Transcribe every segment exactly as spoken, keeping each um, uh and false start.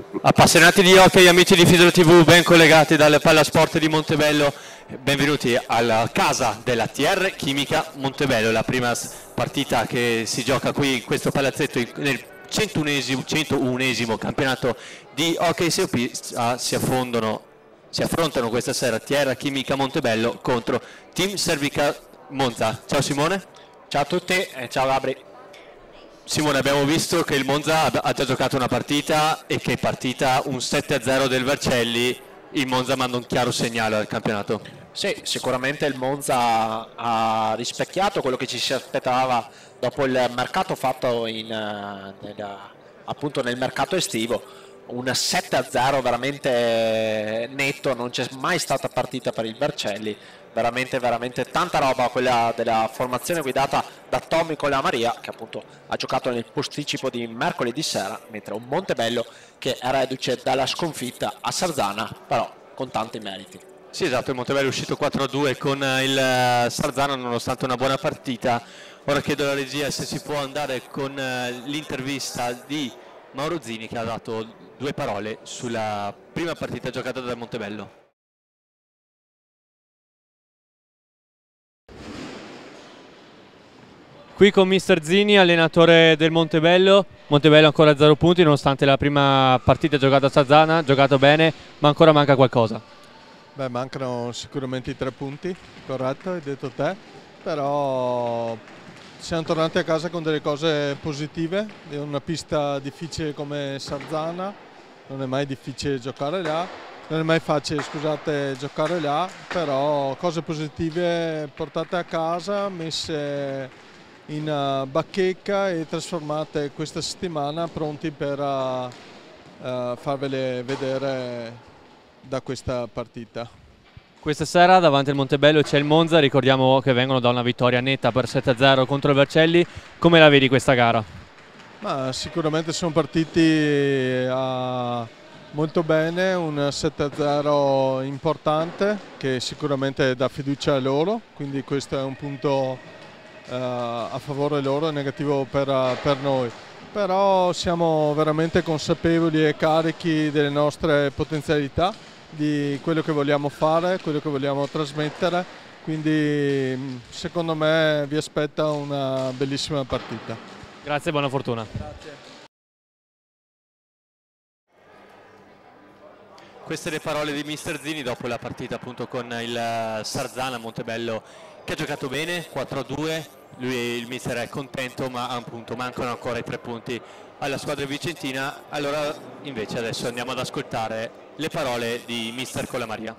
Appassionati di hockey, amici di Fidelo tivù, ben collegati dal Pallasport di Montebello, benvenuti alla casa della T R Chimica Montebello, la prima partita che si gioca qui in questo palazzetto nel centounesimo campionato di hockey S O P. Si affondano, si affrontano questa sera T R Chimica Montebello contro Team Servica Monza. Ciao Simone. Ciao a tutti e ciao Gabri. Simone, abbiamo visto che il Monza ha già giocato una partita e che è partita un sette a zero del Vercelli. Il Monza manda un chiaro segnale al campionato. Sì, sicuramente il Monza ha rispecchiato quello che ci si aspettava dopo il mercato fatto in, nel, appunto nel mercato estivo. Un sette a zero veramente netto, non c'è mai stata partita per il Vercelli. Veramente, veramente tanta roba quella della formazione guidata da Tommy Colamaria, che appunto ha giocato nel posticipo di mercoledì sera, mentre un Montebello che è reduce dalla sconfitta a Sarzana, però con tanti meriti. Sì, esatto, il Montebello è uscito quattro a due con il Sarzana nonostante una buona partita. Ora chiedo alla regia se si può andare con l'intervista di Mauro Zini, che ha dato due parole sulla prima partita giocata dal Montebello. Qui con mister Zini, allenatore del Montebello. Montebello ancora a zero punti nonostante la prima partita giocata a Sarzana, giocato bene, ma ancora manca qualcosa. Beh, mancano sicuramente i tre punti, corretto, hai detto te, però siamo tornati a casa con delle cose positive. È una pista difficile come Sarzana, non è mai difficile giocare là, non è mai facile, scusate, giocare là, però cose positive portate a casa, messe in bacheca e trasformate questa settimana, pronti per uh, uh, farvele vedere da questa partita. Questa sera davanti al Montebello c'è il Monza, ricordiamo che vengono da una vittoria netta per sette a zero contro il Vercelli. Come la vedi questa gara? Ma sicuramente sono partiti uh, molto bene, un sette a zero importante che sicuramente dà fiducia a loro, quindi questo è un punto Uh, a favore loro, è negativo per, uh, per noi, però siamo veramente consapevoli e carichi delle nostre potenzialità, di quello che vogliamo fare, quello che vogliamo trasmettere, quindi secondo me vi aspetta una bellissima partita. Grazie e buona fortuna. Grazie. Queste le parole di mister Zini dopo la partita appunto con il Sarzana. Montebello che ha giocato bene, quattro a due, lui il mister è contento, ma appunto mancano ancora i tre punti alla squadra vicentina. Allora invece adesso andiamo ad ascoltare le parole di mister Colamaria.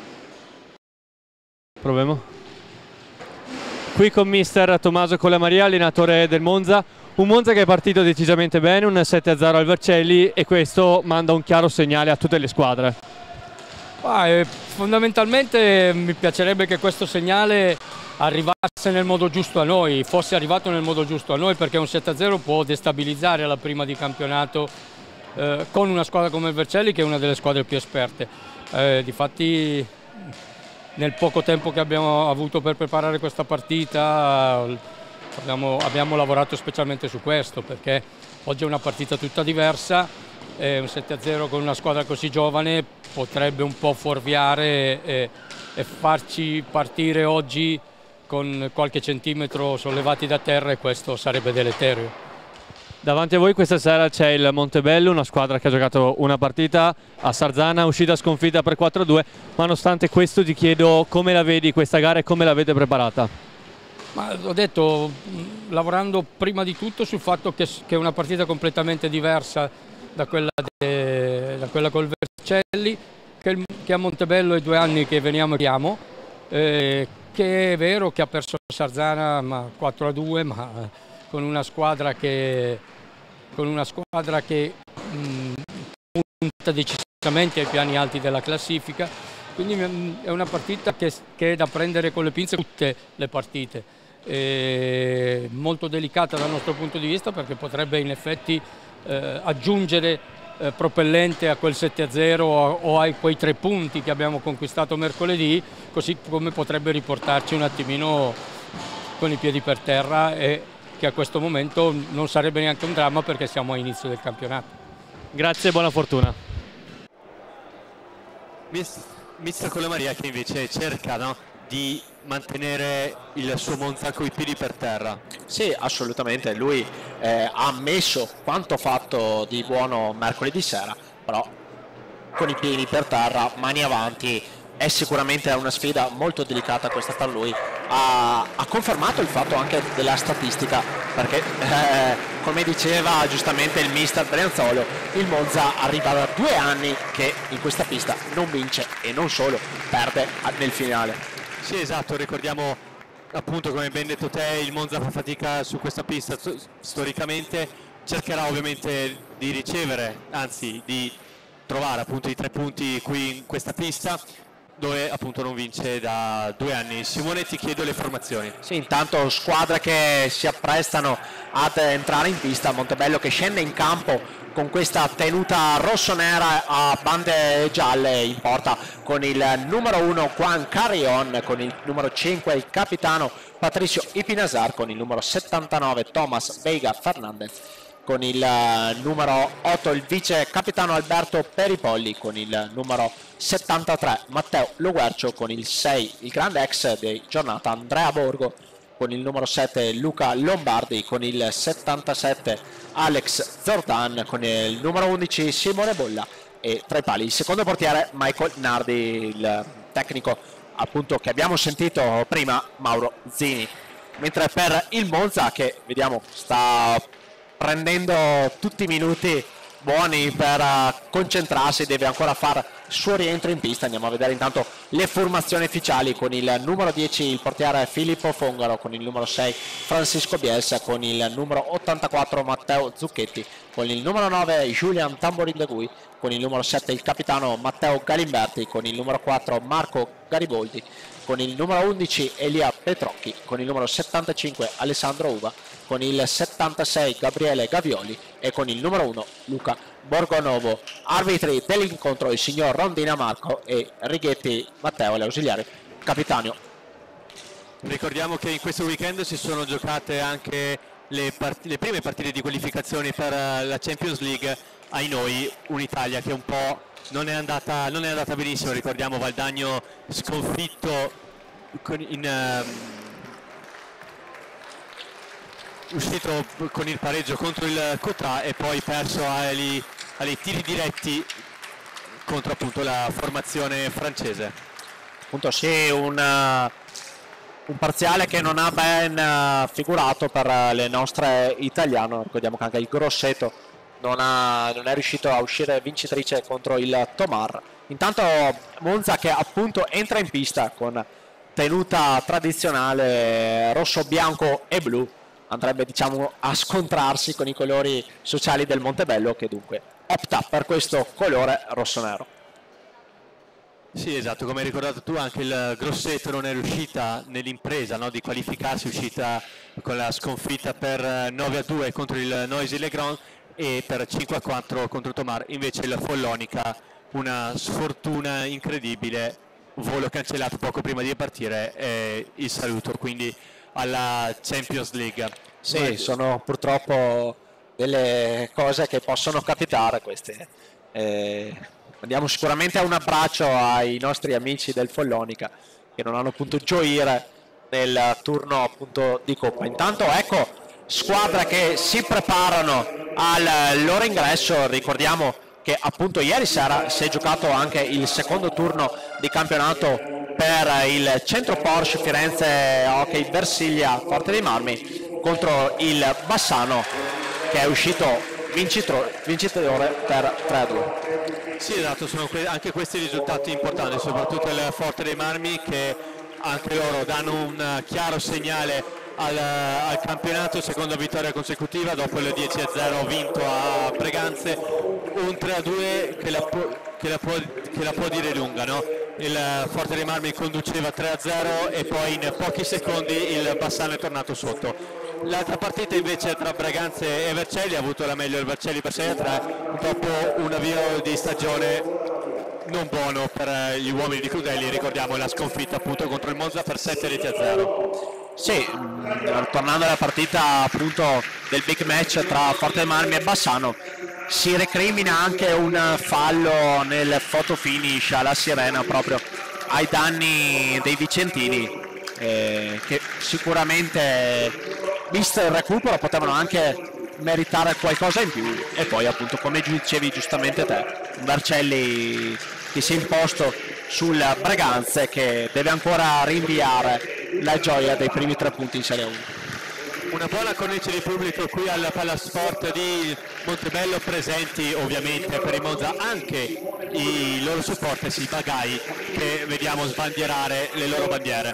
Proviamo. Qui con mister Tommaso Colamaria, allenatore del Monza. Un Monza che è partito decisamente bene, un sette a zero al Vercelli, e questo manda un chiaro segnale a tutte le squadre. Ah, eh, fondamentalmente mi piacerebbe che questo segnale arrivasse nel modo giusto a noi, fosse arrivato nel modo giusto a noi, perché un sette a zero può destabilizzare alla prima di campionato eh, con una squadra come il Vercelli, che è una delle squadre più esperte. Eh, difatti nel poco tempo che abbiamo avuto per preparare questa partita abbiamo, abbiamo lavorato specialmente su questo, perché oggi è una partita tutta diversa. Un sette a zero con una squadra così giovane potrebbe un po' fuorviare e, e farci partire oggi con qualche centimetro sollevati da terra, e questo sarebbe deleterio. Davanti a voi questa sera c'è il Montebello, una squadra che ha giocato una partita a Sarzana, uscita sconfitta per quattro a due, ma nonostante questo ti chiedo come la vedi questa gara e come l'avete preparata? Ma ho detto, lavorando prima di tutto sul fatto che, che è una partita completamente diversa da quella, de, da quella col Vercelli, che, che a Montebello è due anni che veniamo e chiamo, eh, che è vero che ha perso Sarzana ma quattro a due, ma con una squadra che, con una squadra che mh, punta decisamente ai piani alti della classifica, quindi mh, è una partita che, che è da prendere con le pinze tutte le partite. È molto delicata dal nostro punto di vista, perché potrebbe in effetti Eh, aggiungere eh, propellente a quel sette a zero o, o a quei tre punti che abbiamo conquistato mercoledì, così come potrebbe riportarci un attimino con i piedi per terra, e che a questo momento non sarebbe neanche un dramma, perché siamo a inizio del campionato. Grazie e buona fortuna. Mister Colemaria che invece cerca, no, di mantenere il suo Monza coi piedi per terra. Sì, assolutamente, lui eh, ha ammesso quanto fatto di buono mercoledì sera, però con i piedi per terra, mani avanti, è sicuramente una sfida molto delicata questa per lui. Ha, ha confermato il fatto anche della statistica, perché eh, come diceva giustamente il mister Brianzolo, il Monza arriva da due anni che in questa pista non vince e non solo, perde nel finale. Sì, esatto, ricordiamo appunto, come ben detto te, il Monza fa fatica su questa pista storicamente, cercherà ovviamente di ricevere, anzi di trovare appunto i tre punti qui in questa pista, dove appunto non vince da due anni. Simone, ti chiedo le formazioni. Sì, intanto squadre che si apprestano ad entrare in pista. Montebello che scende in campo con questa tenuta rossonera a bande gialle in porta, con il numero uno Juan Carrion, con il numero cinque il capitano Patricio Ipinasar, con il numero settantanove Thomas Veiga Fernandez, con il numero otto il vice capitano Alberto Peripolli, con il numero settantatré Matteo Loguercio, con il sei il grande ex di giornata Andrea Borgo, con il numero sette Luca Lombardi, con il settantasette Alex Zordan, con il numero undici Simone Bolla e tra i pali il secondo portiere Michael Nardi, il tecnico appunto che abbiamo sentito prima, Mauro Zini. Mentre per il Monza, che vediamo sta prendendo tutti i minuti buoni per uh, concentrarsi, deve ancora fare il suo rientro in pista. Andiamo a vedere intanto le formazioni ufficiali, con il numero dieci il portiere Filippo Fongaro, con il numero sei Francisco Bielsa, con il numero ottantaquattro Matteo Zucchetti, con il numero nove Julian Tamborin de Gui, con il numero sette il capitano Matteo Galimberti, con il numero quattro Marco Gariboldi, con il numero undici Elia Petrocchi, con il numero settantacinque Alessandro Uva, con il settantasei Gabriele Gavioli e con il numero uno Luca Borgonovo. Arbitri dell'incontro il signor Rondina Marco e Righetti Matteo, l'ausiliare capitano. Ricordiamo che in questo weekend si sono giocate anche le, part- le prime partite di qualificazioni per la Champions League. Ai noi, un'Italia che un po' non è andata, non è andata benissimo. Ricordiamo Valdagno sconfitto con, in... Um, uscito con il pareggio contro il Cotrà e poi perso ai, ai tiri diretti contro appunto la formazione francese. Appunto sì, un, un parziale che non ha ben figurato per le nostre italiane. Ricordiamo che anche il Grosseto non, ha, non è riuscito a uscire vincitrice contro il Tomar. Intanto Monza che appunto entra in pista con tenuta tradizionale rosso, bianco e blu, andrebbe diciamo a scontrarsi con i colori sociali del Montebello, che dunque opta per questo colore rosso-nero. Sì, esatto, come hai ricordato tu, anche il Grosseto non è riuscita nell'impresa, no, di qualificarsi, uscita con la sconfitta per nove a due contro il Noisy-le-Grand e per cinque a quattro contro Tomar. Invece il Follonica, una sfortuna incredibile, volo cancellato poco prima di partire e il saluto quindi alla Champions League. Sì, sono purtroppo delle cose che possono capitare queste. Eh, andiamo sicuramente a un abbraccio ai nostri amici del Follonica che non hanno potuto gioire nel turno appunto di Coppa. Intanto ecco squadre che si preparano al loro ingresso. Ricordiamo che appunto ieri sera si è giocato anche il secondo turno di campionato per il Centro Porsche Firenze Hockey Versiglia Forte dei Marmi contro il Bassano, che è uscito vincitore, vincitore per tre a due. Sì, esatto, sono anche questi risultati importanti, soprattutto il Forte dei Marmi, che anche loro danno un chiaro segnale al, al campionato, seconda vittoria consecutiva dopo il dieci a zero vinto a Breganze, un tre a due che la può, che la può, che la può dire lunga, no? Il Forte dei Marmi conduceva tre a zero e poi in pochi secondi il Bassano è tornato sotto. L'altra partita invece tra Breganze e Vercelli ha avuto la meglio il Vercelli per sei a tre dopo un avvio di stagione non buono per gli uomini di Crudelli. Ricordiamo la sconfitta appunto contro il Monza per sette reti a zero. Sì, tornando alla partita appunto del big match tra Forte dei Marmi e Bassano, si recrimina anche un fallo nel photo finish alla sirena proprio ai danni dei vicentini, eh, che sicuramente visto il recupero potevano anche meritare qualcosa in più. E poi appunto, come dicevi giustamente te, Vercelli che si è imposto sul Breganze, che deve ancora rinviare la gioia dei primi tre punti in Serie uno. Una buona cornice di pubblico qui al Palasport di Montebello, presenti ovviamente per il Monza anche i loro supporters, i bagai, che vediamo sbandierare le loro bandiere.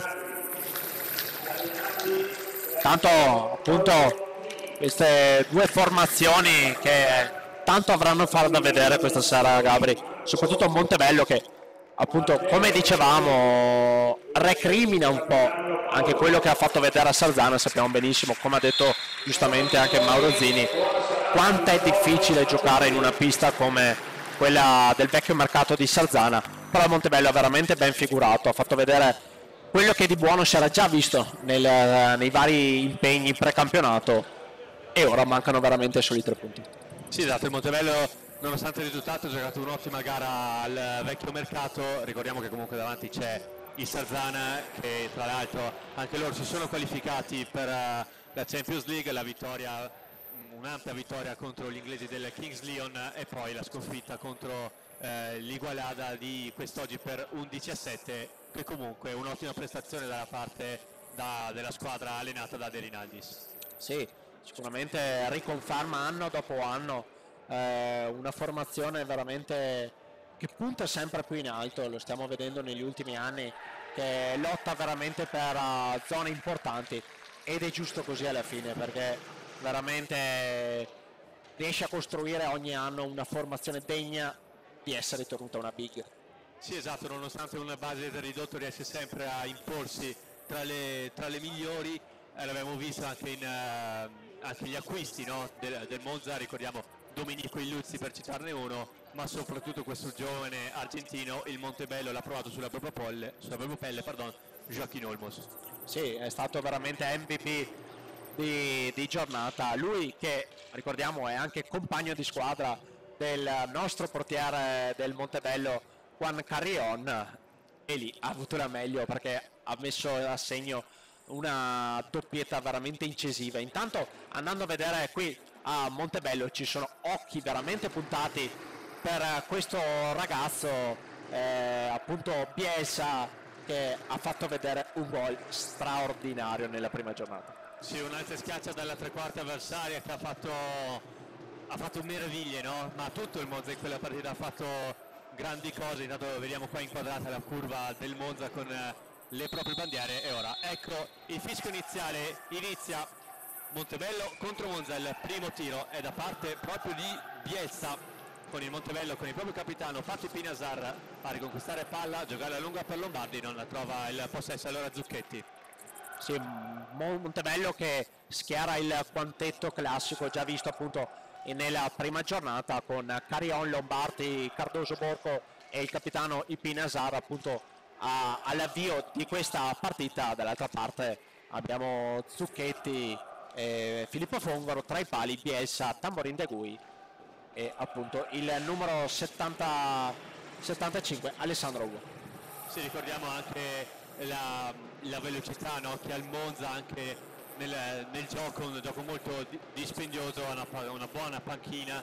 Tanto appunto queste due formazioni che tanto avranno a fare da vedere questa sera, Gabri, soprattutto Montebello che appunto, come dicevamo, recrimina un po' anche quello che ha fatto vedere a Sarzana. Sappiamo benissimo, come ha detto giustamente anche Mauro Zini, quanto è difficile giocare in una pista come quella del vecchio mercato di Sarzana, però Montebello ha veramente ben figurato, ha fatto vedere quello che di buono si era già visto nel, nei vari impegni precampionato, e ora mancano veramente solo i tre punti. Sì, esatto, il Montebello nonostante il risultato ha giocato un'ottima gara al vecchio mercato. Ricordiamo che comunque davanti c'è il Sarzana, che tra l'altro anche loro si sono qualificati per la Champions League, la vittoria, un'ampia vittoria contro gli inglesi del Kings Lyon, e poi la sconfitta contro eh, l'Igualada di quest'oggi per undici a sette, che comunque è un'ottima prestazione dalla parte da, della squadra allenata da De Rinaldis. Sì, sicuramente riconferma anno dopo anno eh, una formazione veramente che punta sempre più in alto, lo stiamo vedendo negli ultimi anni, che lotta veramente per uh, zone importanti, ed è giusto così alla fine, perché veramente riesce a costruire ogni anno una formazione degna di essere tenuta una big. Sì, esatto, nonostante una base del ridotto riesce sempre a imporsi tra le, tra le migliori, eh, l'abbiamo visto anche in uh, anche gli acquisti, no, del, del Monza. Ricordiamo Domenico Illuzzi per citarne uno, ma soprattutto questo giovane argentino, il Montebello l'ha provato sulla propria pelle, sulla propria pelle pardon, Joaquín Olmos. Sì, è stato veramente M V P di, di giornata, lui che ricordiamo è anche compagno di squadra del nostro portiere del Montebello, Juan Carrion, e lì ha avuto la meglio perché ha messo a segno una doppietta veramente incisiva. Intanto, andando a vedere qui a Montebello, ci sono occhi veramente puntati per questo ragazzo, eh, appunto Bielsa, che ha fatto vedere un gol straordinario nella prima giornata. Sì, un'altra schiaccia dalla tre quarti avversaria che ha fatto, ha fatto meraviglie, no? Ma tutto il Monza in quella partita ha fatto grandi cose. Intanto vediamo qua inquadrata la curva del Monza con le proprie bandiere, e ora ecco il fischio iniziale, inizia Montebello contro Monza. Il primo tiro è da parte proprio di Bielsa, con il Montebello, con il proprio capitano Patti Pinasar a riconquistare palla, giocare a lunga per Lombardi, non trova il possesso, allora Zucchetti. Sì, Montebello che schiera il quantetto classico già visto appunto nella prima giornata, con Carrion, Lombardi, Cardoso, Borco e il capitano Pinasar appunto a, all'avvio di questa partita. Dall'altra parte abbiamo Zucchetti, eh, Filippo Fongaro, tra i pali Bielsa, Tamborin Degui e appunto il numero settanta, settantacinque Alessandro Ugo. Sì, ricordiamo anche la, la velocità, no, che ha il Monza anche nel, nel gioco, un gioco molto dispendioso, una, una buona panchina.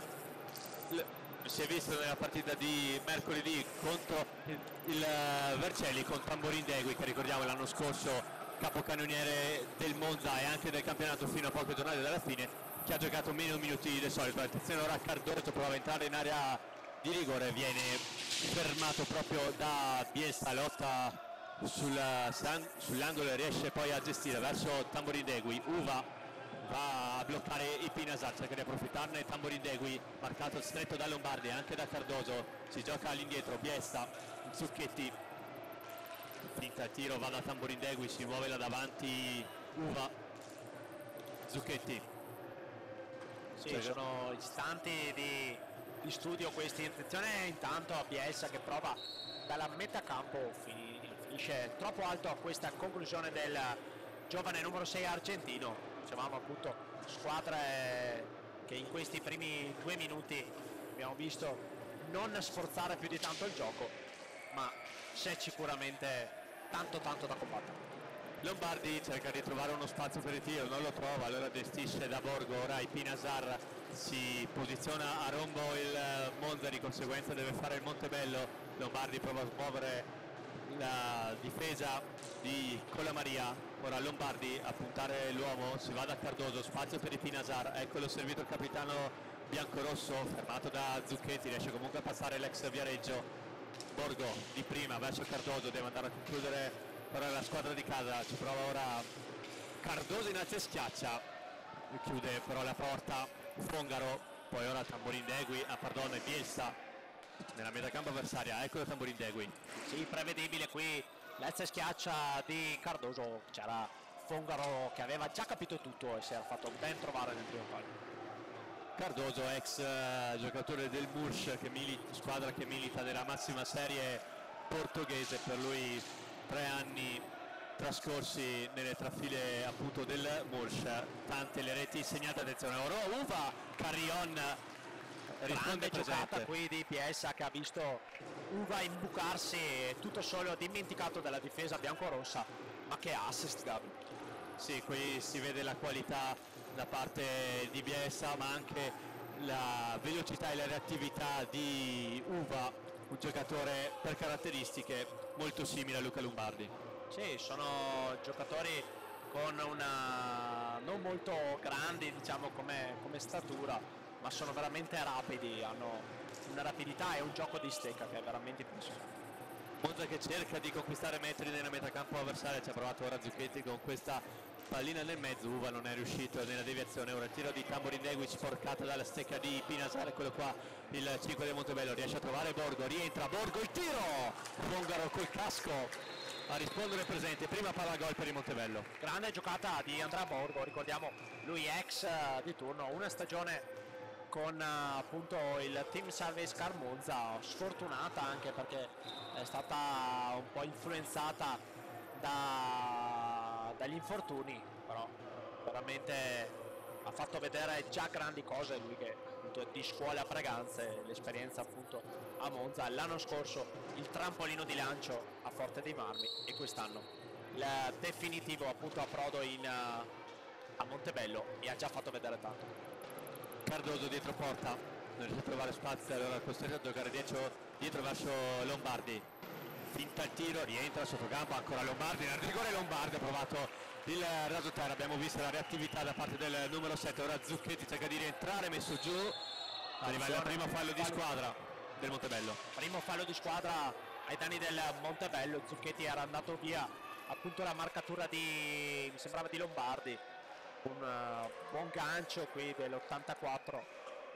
L si è visto nella partita di mercoledì contro il, il Vercelli con Tamborin Degui, che ricordiamo l'anno scorso capocannoniere del Monza e anche del campionato fino a poche giornate dalla fine, che ha giocato meno minuti del solito. Attenzione, ora Cardoso prova a entrare in area di rigore, viene fermato proprio da Bielsa, lotta sul, sull'angolo e riesce poi a gestire verso Tamborin Degui. Uva va a bloccare i Pinasar, cerca di approfittarne Tamborin Degui, marcato stretto da Lombardi e anche da Cardoso. Si gioca all'indietro, Bielsa, Zucchetti, finta il tiro, va da Tamborin Degui, si muove là davanti Uva, Zucchetti. Sì, cioè, sono istanti di, di studio questi. Attenzione intanto a Bielsa che prova dalla metà campo, finisce troppo alto a questa conclusione del giovane numero sei argentino. Dicevamo appunto squadre che in questi primi due minuti abbiamo visto non sforzare più di tanto il gioco, ma c'è sicuramente tanto tanto da combattere. Lombardi cerca di trovare uno spazio per il tiro, non lo trova, allora gestisce da Borgo, ora Ipinasar si posiziona a rombo il Monza, di conseguenza deve fare il Montebello. Lombardi prova a smuovere la difesa di Colamaria, ora Lombardi a puntare l'uomo, si va da Cardoso, spazio per Ipinasar, eccolo servito il capitano biancorosso, fermato da Zucchetti, riesce comunque a passare l'ex Viareggio. Borgo di prima verso Cardoso, deve andare a concludere ora la squadra di casa, ci prova ora Cardoso in alza e schiaccia, chiude però la porta Fongaro, poi ora Tamborindegui, ah pardon, Bielsa nella metacampo avversaria, eccolo Tamborindegui. Sì, prevedibile qui l'alza e schiaccia di Cardoso, c'era Fongaro che aveva già capito tutto e si era fatto ben trovare nel primo palo. Cardoso, ex uh, giocatore del Murcia, che milita, squadra che milita nella massima serie portoghese, per lui tre anni trascorsi nelle trafile appunto del Murcia, tante le reti segnate, attenzione ora Uva, Carrion risponde giocata qui di Piessa che ha visto Uva imbucarsi tutto solo, dimenticato della difesa biancorossa, ma che assist Gabi. Sì, qui si vede la qualità da parte di Bielsa, ma anche la velocità e la reattività di Uva, un giocatore per caratteristiche molto simile a Luca Lombardi. Sì, sono giocatori con una non molto grandi, diciamo, come, come statura, ma sono veramente rapidi, hanno una rapidità e un gioco di stecca che è veramente impressionante. Monza che cerca di conquistare metri nella metacampo avversaria, ci ha provato ora Zucchetti con questa pallina nel mezzo, Uva non è riuscito nella deviazione, ora il tiro di Tamborindegui sporcato dalla stecca di Pinasar, eccolo qua il cinque del Montebello, riesce a trovare Borgo, rientra Borgo, il tiro, Fongaro col casco a rispondere presente, prima palla gol per il Montebello. Grande giocata di Andrea Borgo, ricordiamo lui ex di turno, una stagione con appunto il team Service Car Monza, sfortunata anche perché è stata un po' influenzata da, dagli infortuni, però veramente ha fatto vedere già grandi cose lui che appunto è di scuola a Braganza, l'esperienza appunto a Monza, l'anno scorso il trampolino di lancio a Forte dei Marmi e quest'anno il definitivo appunto approdo in, a Montebello, e ha già fatto vedere tanto. Cardoso dietro porta, non riesce a trovare spazio, allora costretto a giocare dietro, dietro verso Lombardi, finta il tiro, rientra sotto campo, ancora Lombardi, nel rigore Lombardi ha provato il rasoterra, abbiamo visto la reattività da parte del numero sette, ora Zucchetti cerca di rientrare, messo giù, arriva il primo fallo di squadra del Montebello. Primo fallo di squadra ai danni del Montebello, Zucchetti era andato via appunto la marcatura di, mi sembrava di Lombardi, un uh, buon gancio qui dell'ottantaquattro,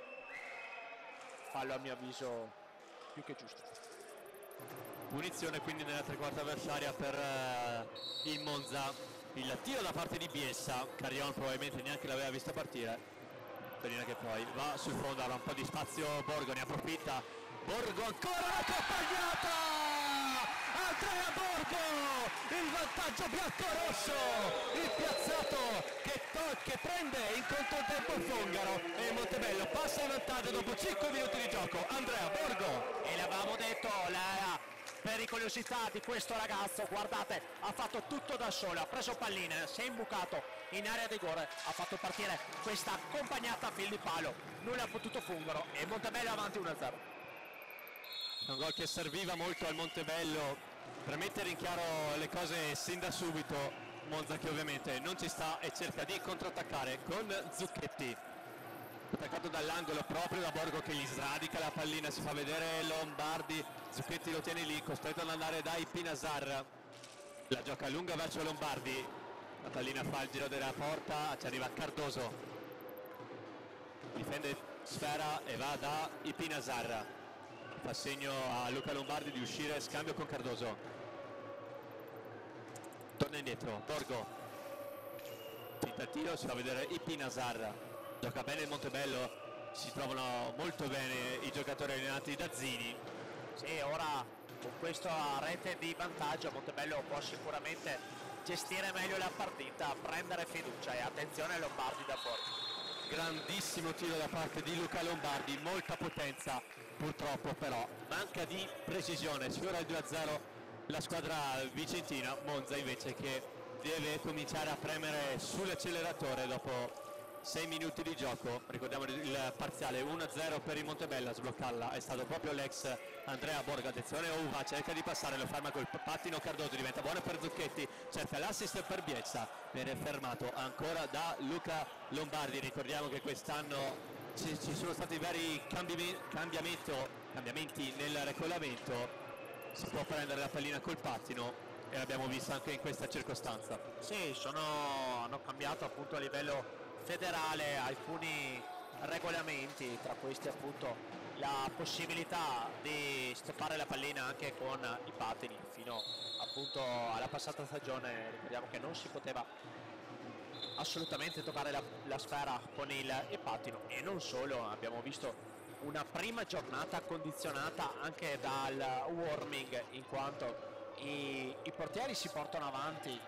fallo a mio avviso più che giusto. Punizione quindi nella tre quarta avversaria per uh, il Monza, il tiro da parte di Biessa, Carrion probabilmente neanche l'aveva vista partire, Torino che poi va sul fondo, avrà un po' di spazio Borgo, ne approfitta, Borgo ancora la campagnata! Andrea Borgo, il vantaggio bianco-rosso, il piazzato che, che prende in controtempo Fongaro e il Montebello passa in vantaggio dopo cinque minuti di gioco. Andrea Borgo, e l'avevamo detto, la pericolosità di questo ragazzo, guardate, ha fatto tutto da solo, ha preso palline, si è imbucato in area di rigore, ha fatto partire questa accompagnata a fil di palo, nulla ha potuto Fongaro e Montebello avanti uno a zero. Un gol che serviva molto al Montebello per mettere in chiaro le cose sin da subito. Monza che ovviamente non ci sta e cerca di controattaccare con Zucchetti, attaccato dall'angolo proprio da Borgo che gli sradica la pallina, si fa vedere Lombardi, Zucchetti lo tiene lì, costretto ad andare dai Pinasar, la gioca lunga verso Lombardi, la pallina fa il giro della porta, ci arriva Cardoso, difende sfera e va da Ipinasar, fa segno a Luca Lombardi di uscire, scambio con Cardoso, torna indietro Borgo, finta il tiro, si fa vedere Ipinasar, gioca bene il Montebello, si trovano molto bene i giocatori allenati da Zini. Sì, ora con questa rete di vantaggio Montebello può sicuramente gestire meglio la partita, prendere fiducia, e attenzione a Lombardi da fuori. grandissimo tiro da parte di Luca Lombardi, molta potenza, purtroppo però manca di precisione. Sfiora il due a zero la squadra vicentina. Monza invece che deve cominciare a premere sull'acceleratore dopo sei minuti di gioco. Ricordiamo il parziale uno a zero per il Montebello. A sbloccarla è stato proprio l'ex Andrea Borgo. Attenzione, Ouva cerca di passare, lo ferma col pattino Cardoso, diventa buono per Zucchetti, cerca l'assist per Bielsa, viene fermato ancora da Luca Lombardi. Ricordiamo che quest'anno ci, ci sono stati vari cambiamenti, cambiamenti nel regolamento, si può prendere la pallina col pattino e l'abbiamo visto anche in questa circostanza. Sì, sono, hanno cambiato appunto a livello federale alcuni regolamenti, tra questi appunto la possibilità di stoppare la pallina anche con i pattini. Fino appunto alla passata stagione ricordiamo che non si poteva assolutamente toccare la, la sfera con il, il pattino, e non solo, abbiamo visto una prima giornata condizionata anche dal warming, in quanto i, i portieri si portano avanti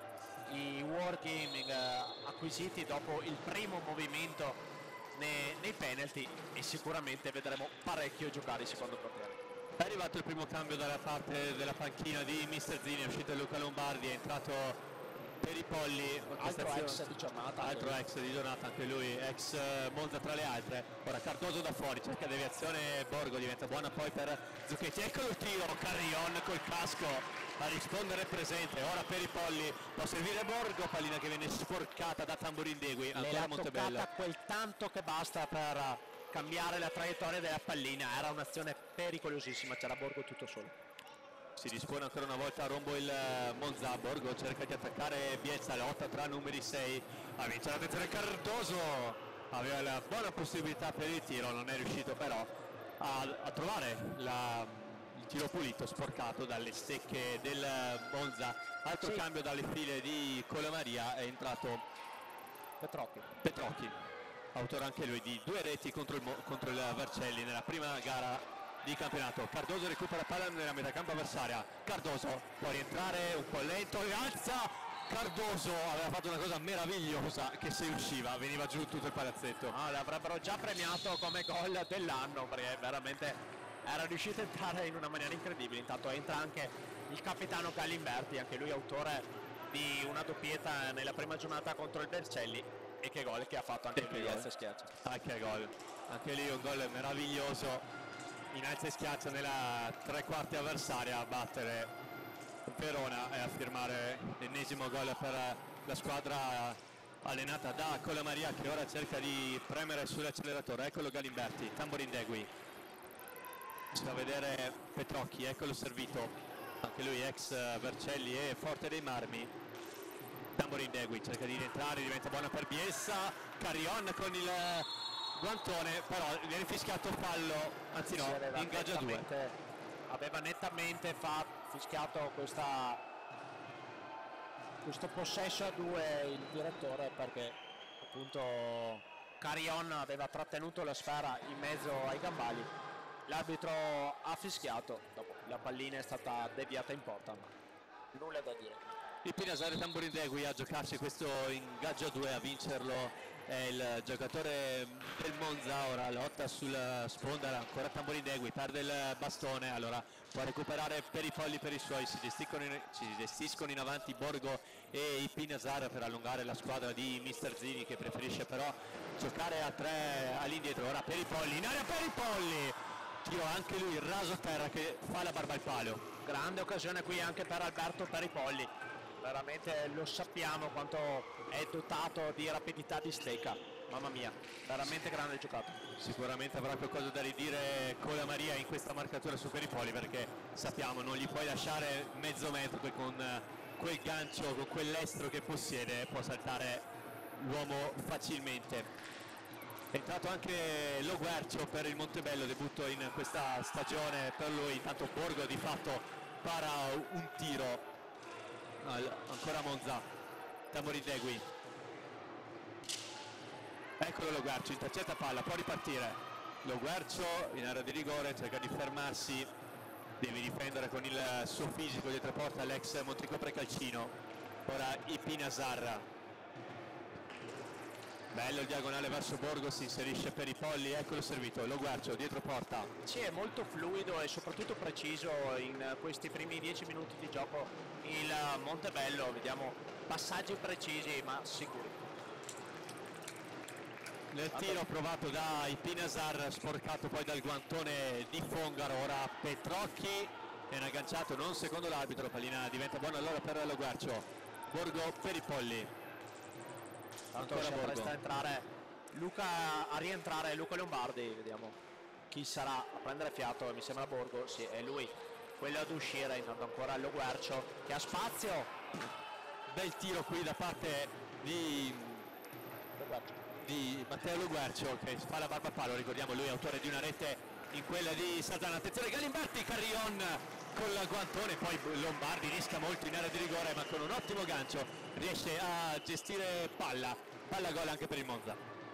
i wargaming eh, acquisiti dopo il primo movimento nei, nei penalty, e sicuramente vedremo parecchio giocare il secondo portiere. È arrivato il primo cambio dalla parte della panchina di mister Zini, è uscito Luca Lombardi, è entrato Peripolli, altro ex di giornata, altro ex di giornata anche lui, ex Monza tra le altre. Ora Cardoso da fuori, cerca deviazione, Borgo, diventa buona poi per Zucchetti, eccolo il tiro, Carrion col casco a rispondere presente. Ora Peripolli, può servire Borgo, pallina che viene sporcata da Tamburindegui, ancora Montebello. Quel tanto che basta per cambiare la traiettoria della pallina, era un'azione pericolosissima, c'era Borgo tutto solo. Si dispone ancora una volta a rombo il Monza. Borgo cerca di attaccare Bielsa, lotta tra numeri sei a vincere, attenzione Cardoso, aveva la buona possibilità per il tiro, non è riuscito però a, a trovare la, il tiro pulito, sporcato dalle stecche del Monza. Altro sì. Cambio dalle file di Colamaria, è entrato Petrocchi, Petrocchi autore anche lui di due reti contro il, contro il Vercelli nella prima gara di campionato. Cardoso recupera palla nella metacampo avversaria, Cardoso può rientrare un po' lento e alza. Cardoso aveva fatto una cosa meravigliosa, che se usciva veniva giù tutto il palazzetto. Ah, l'avrebbero già premiato come gol dell'anno, perché veramente era riuscito a entrare in una maniera incredibile. Intanto entra anche il capitano Galimberti, anche lui autore di una doppietta nella prima giornata contro il Vercelli, e che gol che ha fatto anche lui, Alza e Schiaccia. Ah, che gol, anche lì un gol meraviglioso, in alza e schiaccia nella tre quarti avversaria a battere Verona e a firmare l'ennesimo gol per la squadra allenata da Colamaria, che ora cerca di premere sull'acceleratore. Eccolo Galimberti, Tamburindegui, si fa vedere Petrocchi, eccolo servito, anche lui ex Vercelli e Forte dei Marmi. Tamburindegui cerca di rientrare, diventa buona per Bielsa, Carrion con il guantone, però viene fischiato fallo, anzi no, ingaggia due. Aveva nettamente fa, fischiato questa, questo possesso a due il direttore, perché appunto Carrion aveva trattenuto la sfera in mezzo ai gambali. L'arbitro ha fischiato, dopo la pallina è stata deviata in porta, ma nulla da dire. Il Pinasare Tamburindegui a giocarsi questo ingaggio a due, a vincerlo è il giocatore del Monza. Ora lotta sulla sponda, ancora Tamburindegui, perde il bastone, allora può recuperare Peripolli per i suoi, si gestiscono in, si gestiscono in avanti Borgo e il Pinasare per allungare la squadra di mister Zini, che preferisce però giocare a tre all'indietro. Ora Peripolli, in area Peripolli, tiro anche lui raso a terra che fa la barba al palo. Grande occasione qui anche per Alberto Peripolli, veramente lo sappiamo quanto è dotato di rapidità di stecca, mamma mia, veramente grande giocato. Sicuramente avrà qualcosa da ridire Colamaria in questa marcatura su Peripolli, perché sappiamo non gli puoi lasciare mezzo metro, che con quel gancio, con quell'estro che possiede può saltare l'uomo facilmente. È entrato anche Lo Guercio per il Montebello, debutto in questa stagione per lui. Intanto Borgo di fatto para un tiro. Ancora Monza, Tamburindegui, eccolo Lo Guercio, intercetta palla, può ripartire Lo Guercio in area di rigore, cerca di fermarsi, deve difendere con il suo fisico dietro porta l'ex Monticopre Calcino. Ora Ipina Zarra, Bello il diagonale verso Borgo, si inserisce per i Polli, eccolo servito, Lo Guercio dietro porta. Sì, è molto fluido e soprattutto preciso in questi primi dieci minuti di gioco il Montebello, vediamo passaggi precisi ma sicuri. Nel tiro provato da Ipinasar, sporcato poi dal guantone di Fongaro, ora Petrocchi, viene agganciato non secondo l'arbitro, pallina diventa buona allora per Lo Guercio. Borgo per i Polli. Tanto Ancora si Borgo. a entrare Luca, a rientrare Luca Lombardi, vediamo chi sarà a prendere fiato, mi sembra Borgo, sì, è lui quello ad uscire, intanto ancora Lo Guercio che ha spazio. Bel tiro qui da parte di, di Matteo Lo Guercio che fa la barba a palo, ricordiamo lui è autore di una rete in quella di Sarzana. Attenzione Galimberti, Carrion con la guantone, poi Lombardi rischia molto in area di rigore ma con un ottimo gancio riesce a gestire palla, palla gol anche per il Monza.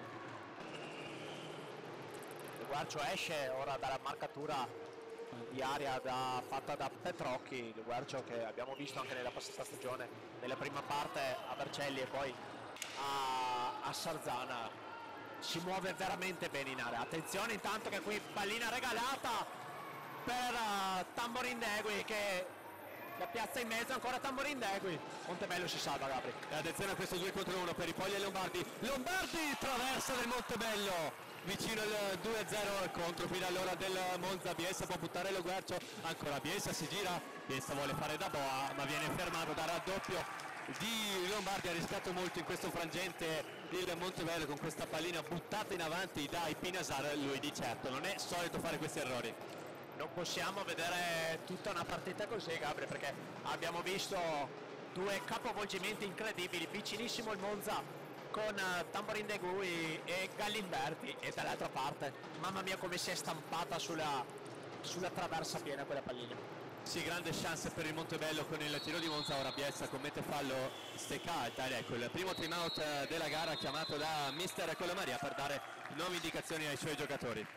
Lo Guercio esce ora dalla marcatura di area da, fatta da Petrocchi, Lo Guercio che abbiamo visto anche nella passata stagione, nella prima parte a Vercelli e poi a, a Sarzana, si muove veramente bene in area. Attenzione intanto che qui pallina regalata per uh, Tamborindegui che la piazza in mezzo, ancora Tamborindegui, Montebello si salva Gabri. E attenzione a questo due contro uno per i Polli e Lombardi, Lombardi traversa del Montebello vicino al due a zero, contro qui allora del Monza. Bielsa può buttare Lo Guercio, ancora Bielsa si gira, Bielsa vuole fare da boa ma viene fermato dal raddoppio di Lombardi. Ha rischiato molto in questo frangente il Montebello con questa pallina buttata in avanti da Ipinasar, lui di certo non è solito fare questi errori. Non possiamo vedere tutta una partita così Gabri, perché abbiamo visto due capovolgimenti incredibili, vicinissimo il Monza con uh, Tamborindegui e Galimberti e dall'altra parte mamma mia come si è stampata sulla, sulla traversa piena quella pallina. Sì, grande chance per il Montebello con il tiro di Monza. Ora Bielsa commette fallo Stecalta ed ecco il primo time out della gara chiamato da mister Colamaria per dare nuove indicazioni ai suoi giocatori.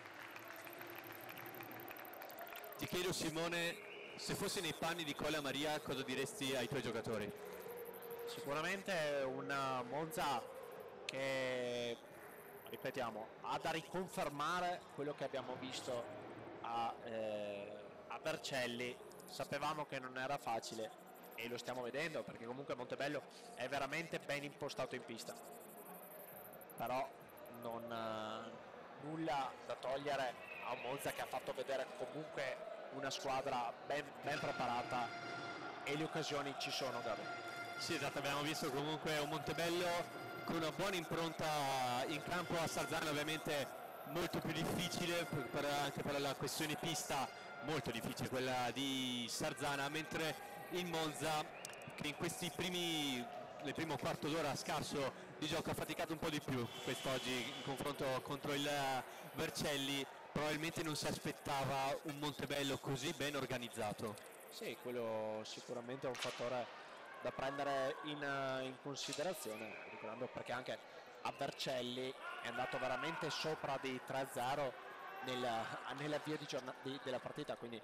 Ti chiedo Simone, se fossi nei panni di Colamaria cosa diresti ai tuoi giocatori? Sicuramente un Monza che, ripetiamo, ha da riconfermare quello che abbiamo visto a, eh, a Vercelli. Sapevamo che non era facile e lo stiamo vedendo perché comunque Montebello è veramente ben impostato in pista, però non eh, nulla da togliere a un Monza che ha fatto vedere comunque una squadra ben, ben preparata e le occasioni ci sono, Gabri. Sì, esatto, abbiamo visto comunque un Montebello con una buona impronta in campo. A Sarzana ovviamente molto più difficile per, anche per la questione pista, molto difficile quella di Sarzana, mentre il Monza che in questi primi nel primo quarto d'ora scarso di gioco ha faticato un po' di più quest'oggi in confronto contro il Vercelli. Probabilmente non si aspettava un Montebello così ben organizzato. Sì, quello sicuramente è un fattore da prendere in, in considerazione, ricordando perché anche a Vercelli è andato veramente sopra di tre a zero nella, nella via di di, della partita, quindi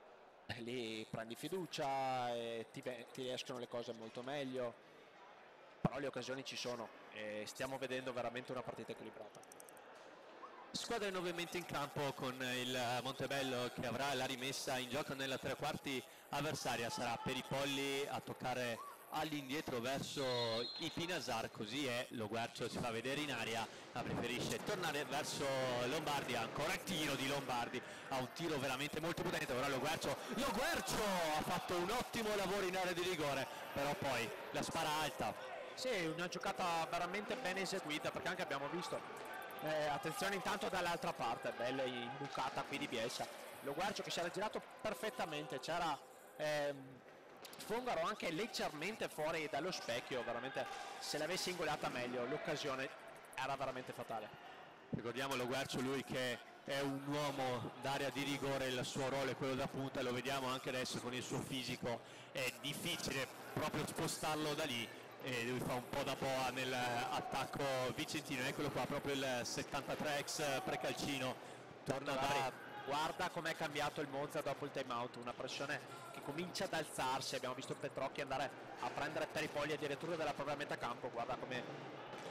lì prendi fiducia e ti, ti escono le cose molto meglio, però le occasioni ci sono e stiamo vedendo veramente una partita equilibrata. Squadra nuovamente in campo con il Montebello che avrà la rimessa in gioco nella tre quarti avversaria. Sarà per i Polli a toccare all'indietro verso Ipinasar, così è. Lo Guercio si fa vedere in aria ma preferisce tornare verso Lombardi. Ancora il tiro di Lombardi, ha un tiro veramente molto potente. Ora Lo Guercio, Lo Guercio ha fatto un ottimo lavoro in area di rigore, però poi la spara alta. Sì, una giocata veramente ben eseguita perché anche abbiamo visto Eh, attenzione intanto dall'altra parte, bella imbucata qui di Bielsa. Lo Guercio che si era girato perfettamente, c'era ehm, Fongaro anche leggermente fuori dallo specchio, veramente se l'avesse ingolata meglio l'occasione era veramente fatale. Ricordiamo Lo Guercio, lui che è un uomo d'area di rigore, il suo ruolo è quello da punta, lo vediamo anche adesso con il suo fisico, è difficile proprio spostarlo da lì e lui fa un po' da boa nell'attacco vicentino. Eccolo qua, proprio il settantatré ex Precalcino torna da... Guarda com'è cambiato il Monza dopo il time out, una pressione che comincia ad alzarsi. Abbiamo visto Petrocchi andare a prendere per i Polli addirittura dalla propria metà campo, guarda come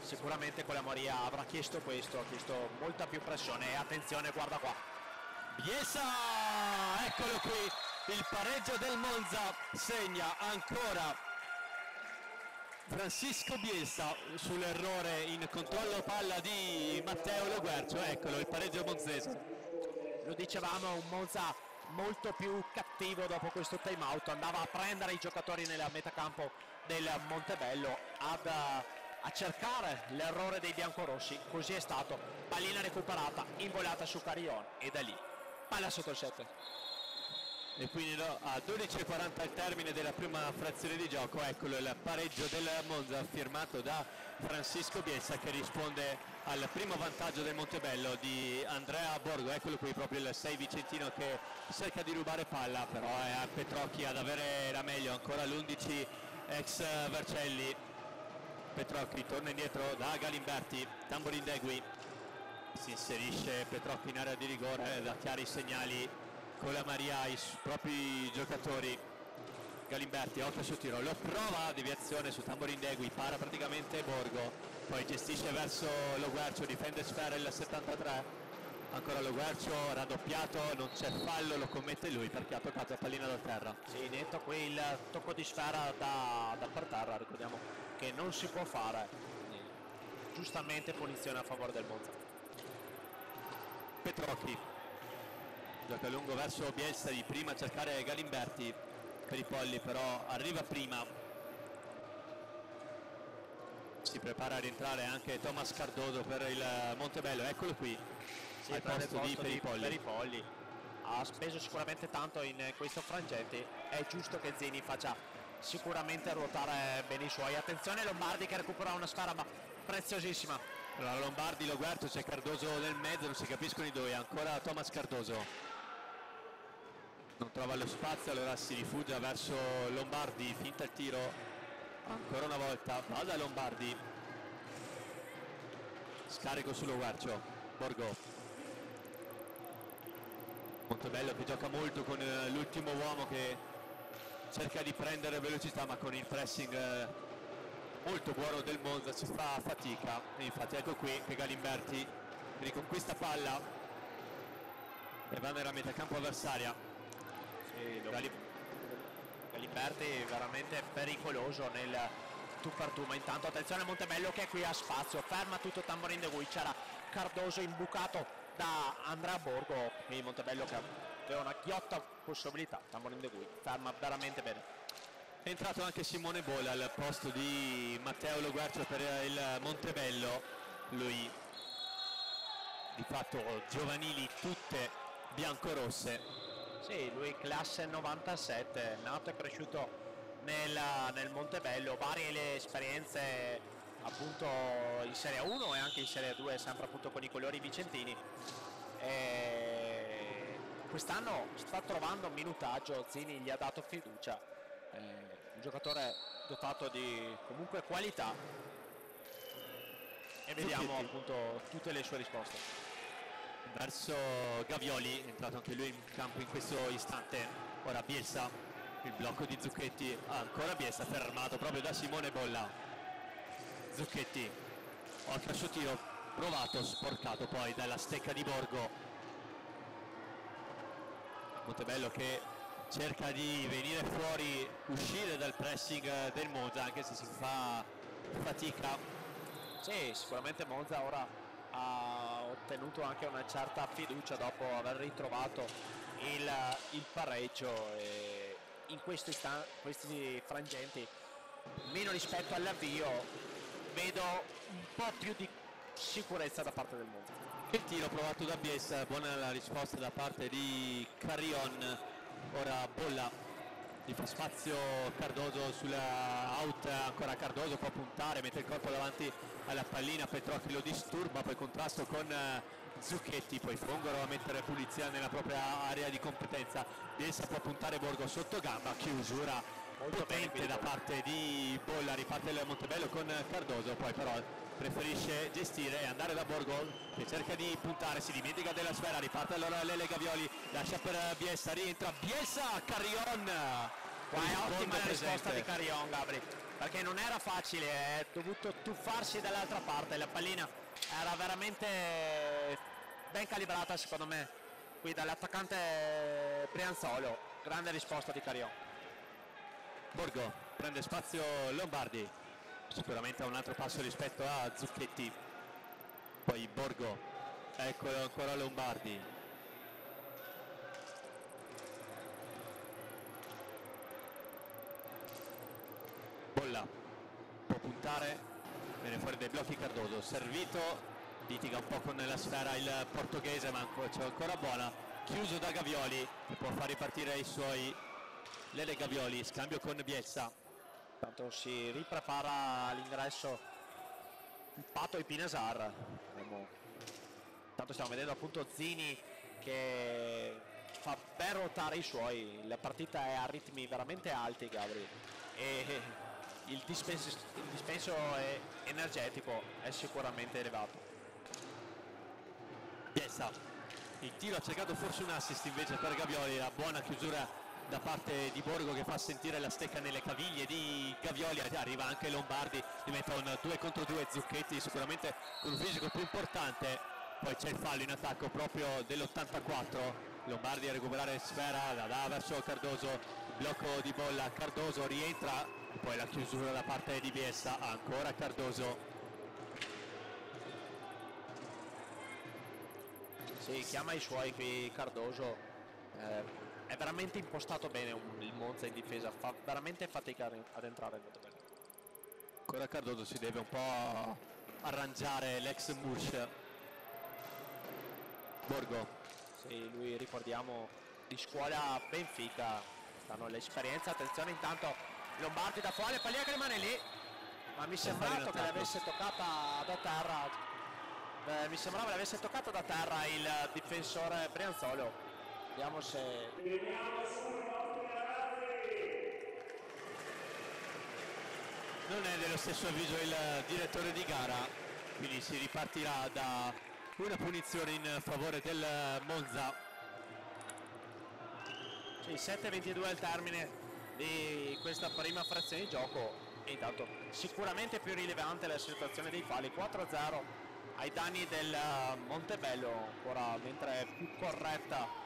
sicuramente con la Maria avrà chiesto questo, ha chiesto molta più pressione. E attenzione, guarda qua, Bielsa, eccolo qui, il pareggio del Monza, segna ancora Francisco Bielsa sull'errore in controllo palla di Matteo Lo Guercio. Eccolo il pareggio monzese. Lo dicevamo, un Monza molto più cattivo dopo questo time out, andava a prendere i giocatori nella metacampo del Montebello ad, a cercare l'errore dei biancorossi. Così è stato, pallina recuperata, involata su Carion e da lì palla sotto il sette. E quindi no, a dodici e quaranta al termine della prima frazione di gioco, eccolo il pareggio del Monza firmato da Francisco Bielsa, che risponde al primo vantaggio del Montebello di Andrea Borgo. Eccolo qui proprio il sei vicentino che cerca di rubare palla, però è a Petrocchi ad avere la meglio, ancora l'undici ex Vercelli. Petrocchi torna indietro da Galimberti, Tamborindegui, si inserisce Petrocchi in area di rigore, da chiari segnali con la Maria ai propri giocatori. Galimberti, occhio sul tiro, lo prova, deviazione su Tamborindegui, para praticamente Borgo, poi gestisce verso Lo Guercio, difende Sfera il settantatré, ancora Lo Guercio raddoppiato, non c'è fallo, lo commette lui perché ha toccato la pallina da terra. Sì, netto qui il tocco di Sfera da, da per terra, ricordiamo che non si può fare, giustamente punizione a favore del Monza. Petrocchi gioca lungo verso Bielsa, di prima a cercare Galimberti per i polli, però arriva prima, si prepara a rientrare anche Thomas Cardoso per il Montebello. Eccolo qui, sì, al posto, posto di Peripolli. Peripolli ha speso sicuramente tanto in questo frangente, è giusto che Zini faccia sicuramente ruotare bene i suoi. Attenzione Lombardi che recupera una sfera ma preziosissima. Allora Lombardi, Lo Guercio, c'è Cardoso nel mezzo, non si capiscono i due, ancora Thomas Cardoso non trova lo spazio, allora si rifugia verso Lombardi, finta il tiro ancora una volta, va da Lombardi, scarico su Lo Guercio, Borgo, Montebello che gioca molto con l'ultimo uomo che cerca di prendere velocità, ma con il pressing molto buono del Monza si fa fatica. E infatti ecco qui che Galimberti riconquista palla e va nella metacampo avversaria. Sì, Galim Galimberti veramente pericoloso nel tu per tu, ma intanto attenzione a Montebello che è qui a spazio, ferma tutto Tamborindegui, c'era Cardoso imbucato da Andrea Borgo, quindi Montebello che aveva una ghiotta possibilità, Tamborindegui ferma veramente bene. È entrato anche Simone Bola al posto di Matteo Lo Guercio per il Montebello, lui di fatto giovanili tutte biancorosse. Sì, lui classe novantasette, nato e cresciuto nel, nel Montebello, varie le esperienze appunto in Serie uno e anche in Serie due, sempre appunto con i colori vicentini. E quest'anno sta trovando minutaggio, Zini gli ha dato fiducia, eh, un giocatore dotato di comunque qualità e vediamo appunto tutte le sue risposte. Verso Gavioli, è entrato anche lui in campo in questo istante, ora Bielsa, il blocco di Zucchetti, ancora Bielsa fermato proprio da Simone Bolla. Zucchetti, occhio al suo tiro, provato, sporcato poi dalla stecca di Borgo. Montebello che cerca di venire fuori, uscire dal pressing del Monza, anche se si fa fatica. Sì, sicuramente Monza ora ha ottenuto anche una certa fiducia dopo aver ritrovato il, il pareggio e in questi, questi frangenti, meno rispetto all'avvio, vedo un po' più di sicurezza da parte del Monza. Il tiro provato da Bielsa, buona la risposta da parte di Carrion, ora Bolla gli fa spazio Cardoso sulla out, ancora Cardoso può puntare, mette il corpo davanti alla pallina, Petrocchi lo disturba, poi contrasto con Zucchetti, poi Fongoro a mettere pulizia nella propria area di competenza. Bielsa può puntare Borgo sotto gamba, chiusura molto potente da parte di Bolla, riparte il Montebello con Cardoso, poi però preferisce gestire e andare da Borgo che cerca di puntare, si dimentica della sfera, riparte allora Lele Gavioli, lascia per Bielsa, rientra Bielsa, Carrion, qua è ottima la risposta di Carrion, Gabri, perché non era facile, è dovuto tuffarsi dall'altra parte, la pallina era veramente ben calibrata secondo me qui dall'attaccante Brianzolo. Grande risposta di Carion. Borgo prende spazio Lombardi, sicuramente ha un altro passo rispetto a Zucchetti, poi Borgo, eccolo ancora Lombardi, Bolla può puntare, viene fuori dai blocchi Cardoso, servito, litiga un po' con la sfera il portoghese ma c'è ancora Buona, chiuso da Gavioli che può far ripartire i suoi Lele Gavioli, scambio con Bielsa. Tanto si riprepara l'ingresso il Pato e Pinasar. Tanto stiamo vedendo appunto Zini che fa ben ruotare i suoi, la partita è a ritmi veramente alti, Gabri, e il dispenso, il dispenso è energetico è sicuramente elevato. Bielsa, il tiro ha cercato forse un assist invece per Gavioli, la buona chiusura da parte di Borgo che fa sentire la stecca nelle caviglie di Gavioli, arriva anche Lombardi, diventa un due contro due, Zucchetti sicuramente con un fisico più importante, poi c'è il fallo in attacco proprio dell'ottantaquattro, Lombardi a recuperare sfera, la dà verso Cardoso, blocco di Bolla, Cardoso rientra, poi la chiusura da parte di Bielsa, ancora Cardoso. Sì, chiama i suoi qui Cardoso, eh, è veramente impostato bene un, il Monza in difesa, fa veramente fatica ad entrare molto bene. Ancora Cardoso si deve un po' arrangiare l'ex Mursh. Borgo. Sì, lui ricordiamo di scuola Benfica, stanno l'esperienza, attenzione intanto Lombardi da fuori, pallina che rimane lì, ma mi sembrato che l'avesse toccata da terra, eh, mi sembrava l'avesse toccata da terra il difensore Brianzolo. Vediamo se... Non è dello stesso avviso il direttore di gara, quindi si ripartirà da una punizione in favore del Monza. Sì, sette ventidue al termine di questa prima frazione di gioco e intanto sicuramente più rilevante la situazione dei falli, quattro a zero ai danni del Montebello, ancora mentre è più corretta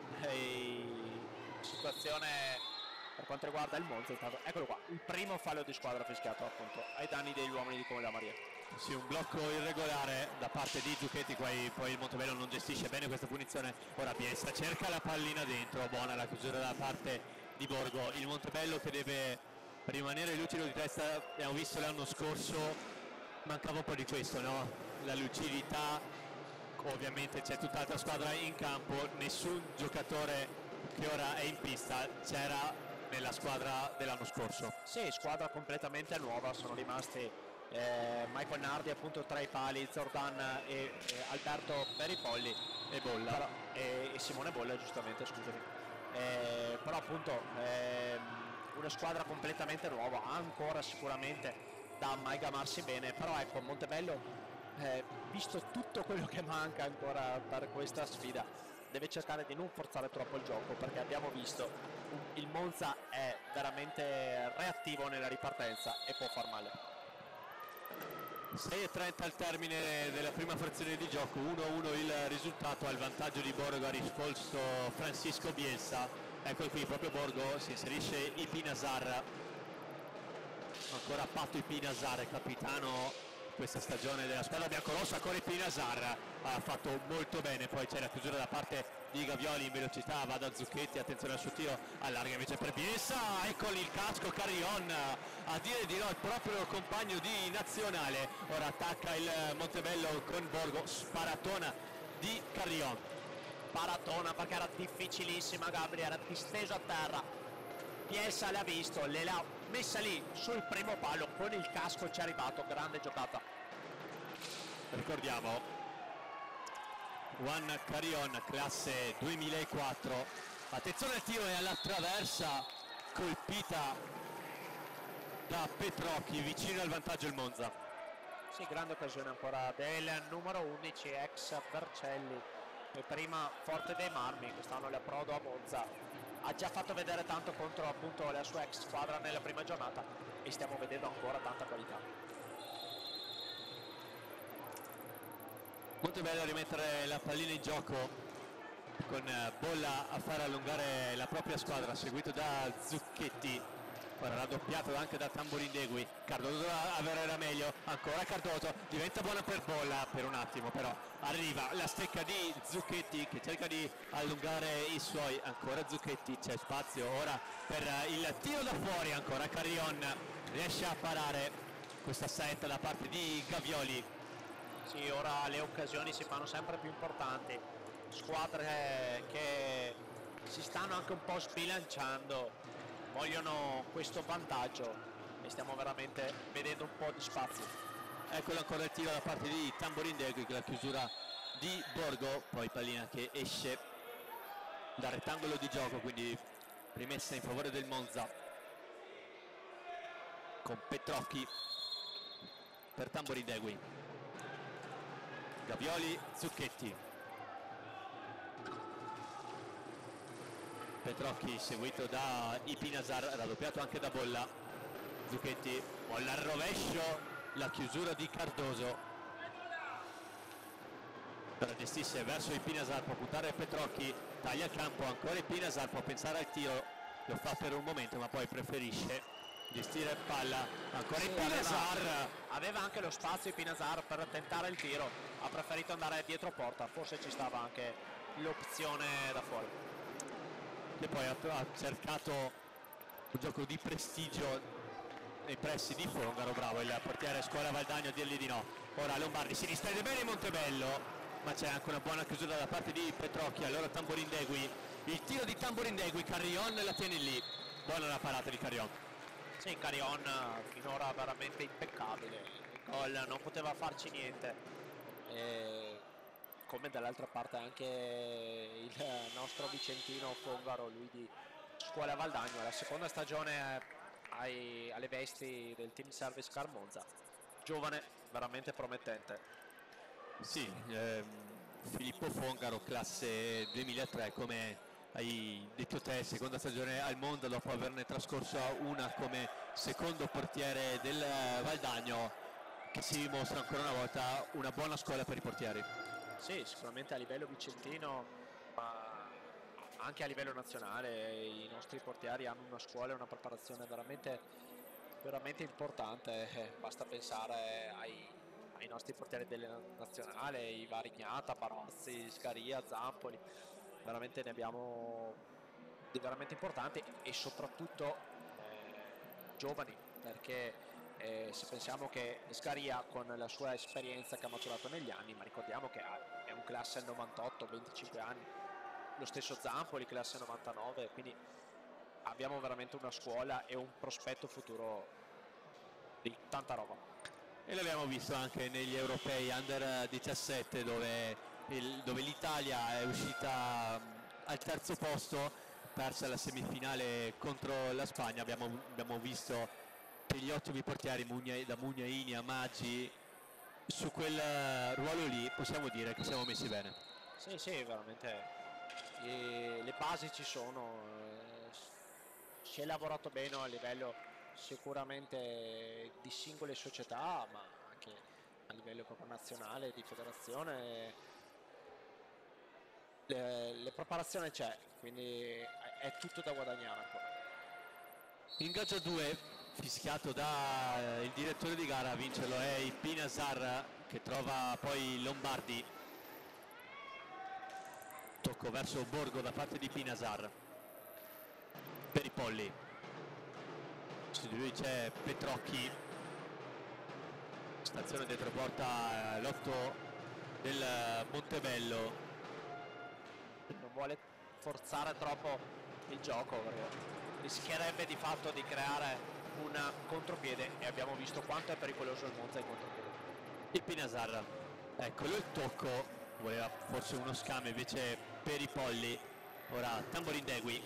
e situazione per quanto riguarda il Monza è stato, eccolo qua, il primo fallo di squadra fischiato appunto ai danni degli uomini di Come la Maria. Sì, un blocco irregolare da parte di Zucchetti, poi, poi il Montebello non gestisce bene questa punizione, ora Bielsa cerca la pallina dentro, buona la chiusura da parte di Borgo, il Montebello che deve rimanere lucido di testa, abbiamo visto l'anno scorso, mancava un po' di questo, no? La lucidità, ovviamente c'è tutt'altra squadra in campo, nessun giocatore che ora è in pista c'era nella squadra dell'anno scorso. Sì, squadra completamente nuova, sono rimasti eh, Michael Nardi appunto tra i pali, Zordan e, e Alberto Beripolli e Bolla però, e, e Simone Bolla giustamente, scusami, eh, però appunto eh, una squadra completamente nuova, ancora sicuramente da amalgamarsi bene, però ecco Montebello, eh, visto tutto quello che manca ancora per questa sfida, deve cercare di non forzare troppo il gioco, perché abbiamo visto il Monza è veramente reattivo nella ripartenza e può far male. sei e trenta al termine della prima frazione di gioco, uno a uno il risultato, al vantaggio di Borgo ha risposto Francisco Bielsa, ecco qui proprio Borgo, si inserisce Ipinasar, ancora Pato Ipinasar, capitano questa stagione della squadra biancorossa, ancora Ipinasar ha fatto molto bene, poi c'è la chiusura da parte di Gavioli in velocità, va da Zucchetti, attenzione al suo tiro, allarga invece per Bielsa, eccoli il casco, Carrion a dire di no il proprio compagno di nazionale, ora attacca il Montebello con Borgo, sparatona di Carrion. Paratona perché era difficilissima, Gabriele era disteso a terra, Bielsa l'ha visto, le l'ha messa lì sul primo palo, con il casco ci è arrivato, grande giocata. Ricordiamo Juan Carrion, classe duemilaquattro, attenzione al tiro e alla traversa colpita da Petrocchi, vicino al vantaggio il Monza. Sì, grande occasione ancora del numero undici, ex Vercelli, e prima Forte dei Marmi, quest'anno l'approdo a Monza ha già fatto vedere tanto contro appunto la sua ex squadra nella prima giornata e stiamo vedendo ancora tanta qualità. Montebello a rimettere la pallina in gioco con Bolla a far allungare la propria squadra, seguito da Zucchetti, ora raddoppiato anche da Tamburindegui. Cardoso doveva avere meglio, ancora Cardoso, diventa buona per Bolla per un attimo, però arriva la stecca di Zucchetti che cerca di allungare i suoi, ancora Zucchetti, c'è spazio ora per il tiro da fuori, ancora Carrion riesce a parare questa setta da parte di Gavioli. Sì, ora le occasioni si fanno sempre più importanti, squadre che si stanno anche un po' sbilanciando, vogliono questo vantaggio e stiamo veramente vedendo un po' di spazio. Eccolo ancora il tiro da parte di Tamburindegui, la chiusura di Borgo, poi pallina che esce dal rettangolo di gioco, quindi rimessa in favore del Monza con Petrocchi per Tamburindegui. Gavioli, Zucchetti, Petrocchi seguito da Ipinasar, raddoppiato anche da Bolla. Zucchetti, Bolla al rovescio, la chiusura di Cardoso. Ora gestisce verso Ipinasar, può puntare Petrocchi, taglia il campo, ancora Ipinasar, può pensare al tiro, lo fa per un momento ma poi preferisce gestire palla, ancora Sì, Ipinasar. Aveva, aveva anche lo spazio Ipinasar per tentare il tiro, ha preferito andare dietro porta, forse ci stava anche l'opzione da fuori. Che poi ha, ha cercato un gioco di prestigio nei pressi di Fongaro, bravo il portiere Scuola Valdagno a dirgli di no. Ora Lombardi si distende bene Montebello, ma c'è anche una buona chiusura da parte di Petrocchi, allora Tamburindegui, il tiro di Tamburindegui, Carrion la tiene lì, buona la parata di Carrion. Sì, Carrion finora veramente impeccabile, il gol non poteva farci niente, e come dall'altra parte anche il nostro vicentino Fongaro, lui di Scuola Valdagno, la seconda stagione ai, alle vesti del Team Service Car Monza, giovane veramente promettente. Sì, ehm, Filippo Fongaro, classe duemilatré, come hai detto te, seconda stagione al Monza dopo averne trascorso una come secondo portiere del Valdagno, che si dimostra ancora una volta una buona scuola per i portieri. Sì, sicuramente a livello vicentino, ma anche a livello nazionale i nostri portieri hanno una scuola e una preparazione veramente, veramente importante. Eh, basta pensare ai, ai nostri portieri delle nazionali, i vari Gnata, Barozzi, Scaria, Zampoli, veramente ne abbiamo di veramente importanti e soprattutto eh, giovani, perché Eh, se pensiamo che Scaria con la sua esperienza che ha maturato negli anni, ma ricordiamo che è un classe novantotto, venticinque anni, lo stesso Zampoli classe novantanove, quindi abbiamo veramente una scuola e un prospetto futuro di tanta roba. E l'abbiamo visto anche negli europei under diciassette dove, il, dove l'Italia è uscita al terzo posto, persa la semifinale contro la Spagna. Abbiamo, abbiamo visto gli ottimi portieri Mugna, da Mugnaini a Maggi, su quel ruolo lì possiamo dire che siamo messi bene. Sì, sì, veramente e le basi ci sono, eh, si è lavorato bene a livello sicuramente di singole società, ma anche a livello proprio nazionale, di federazione. Le, le preparazione c'è, quindi è, è tutto da guadagnare ancora. Ingaggio due fischiato da eh, il direttore di gara, a vincerlo è Ipinasar, che trova poi Lombardi. Tocco verso Borgo da parte di Pinasar per i Polli, su di lui c'è Petrocchi, stazione dietro porta, l'otto del Montebello, non vuole forzare troppo il gioco perché rischierebbe di fatto di creare un contropiede e abbiamo visto quanto è pericoloso il Monza in contropiede. il Pinasar, eccolo il tocco, voleva forse uno scambio invece per i Polli. Ora Tamburindegui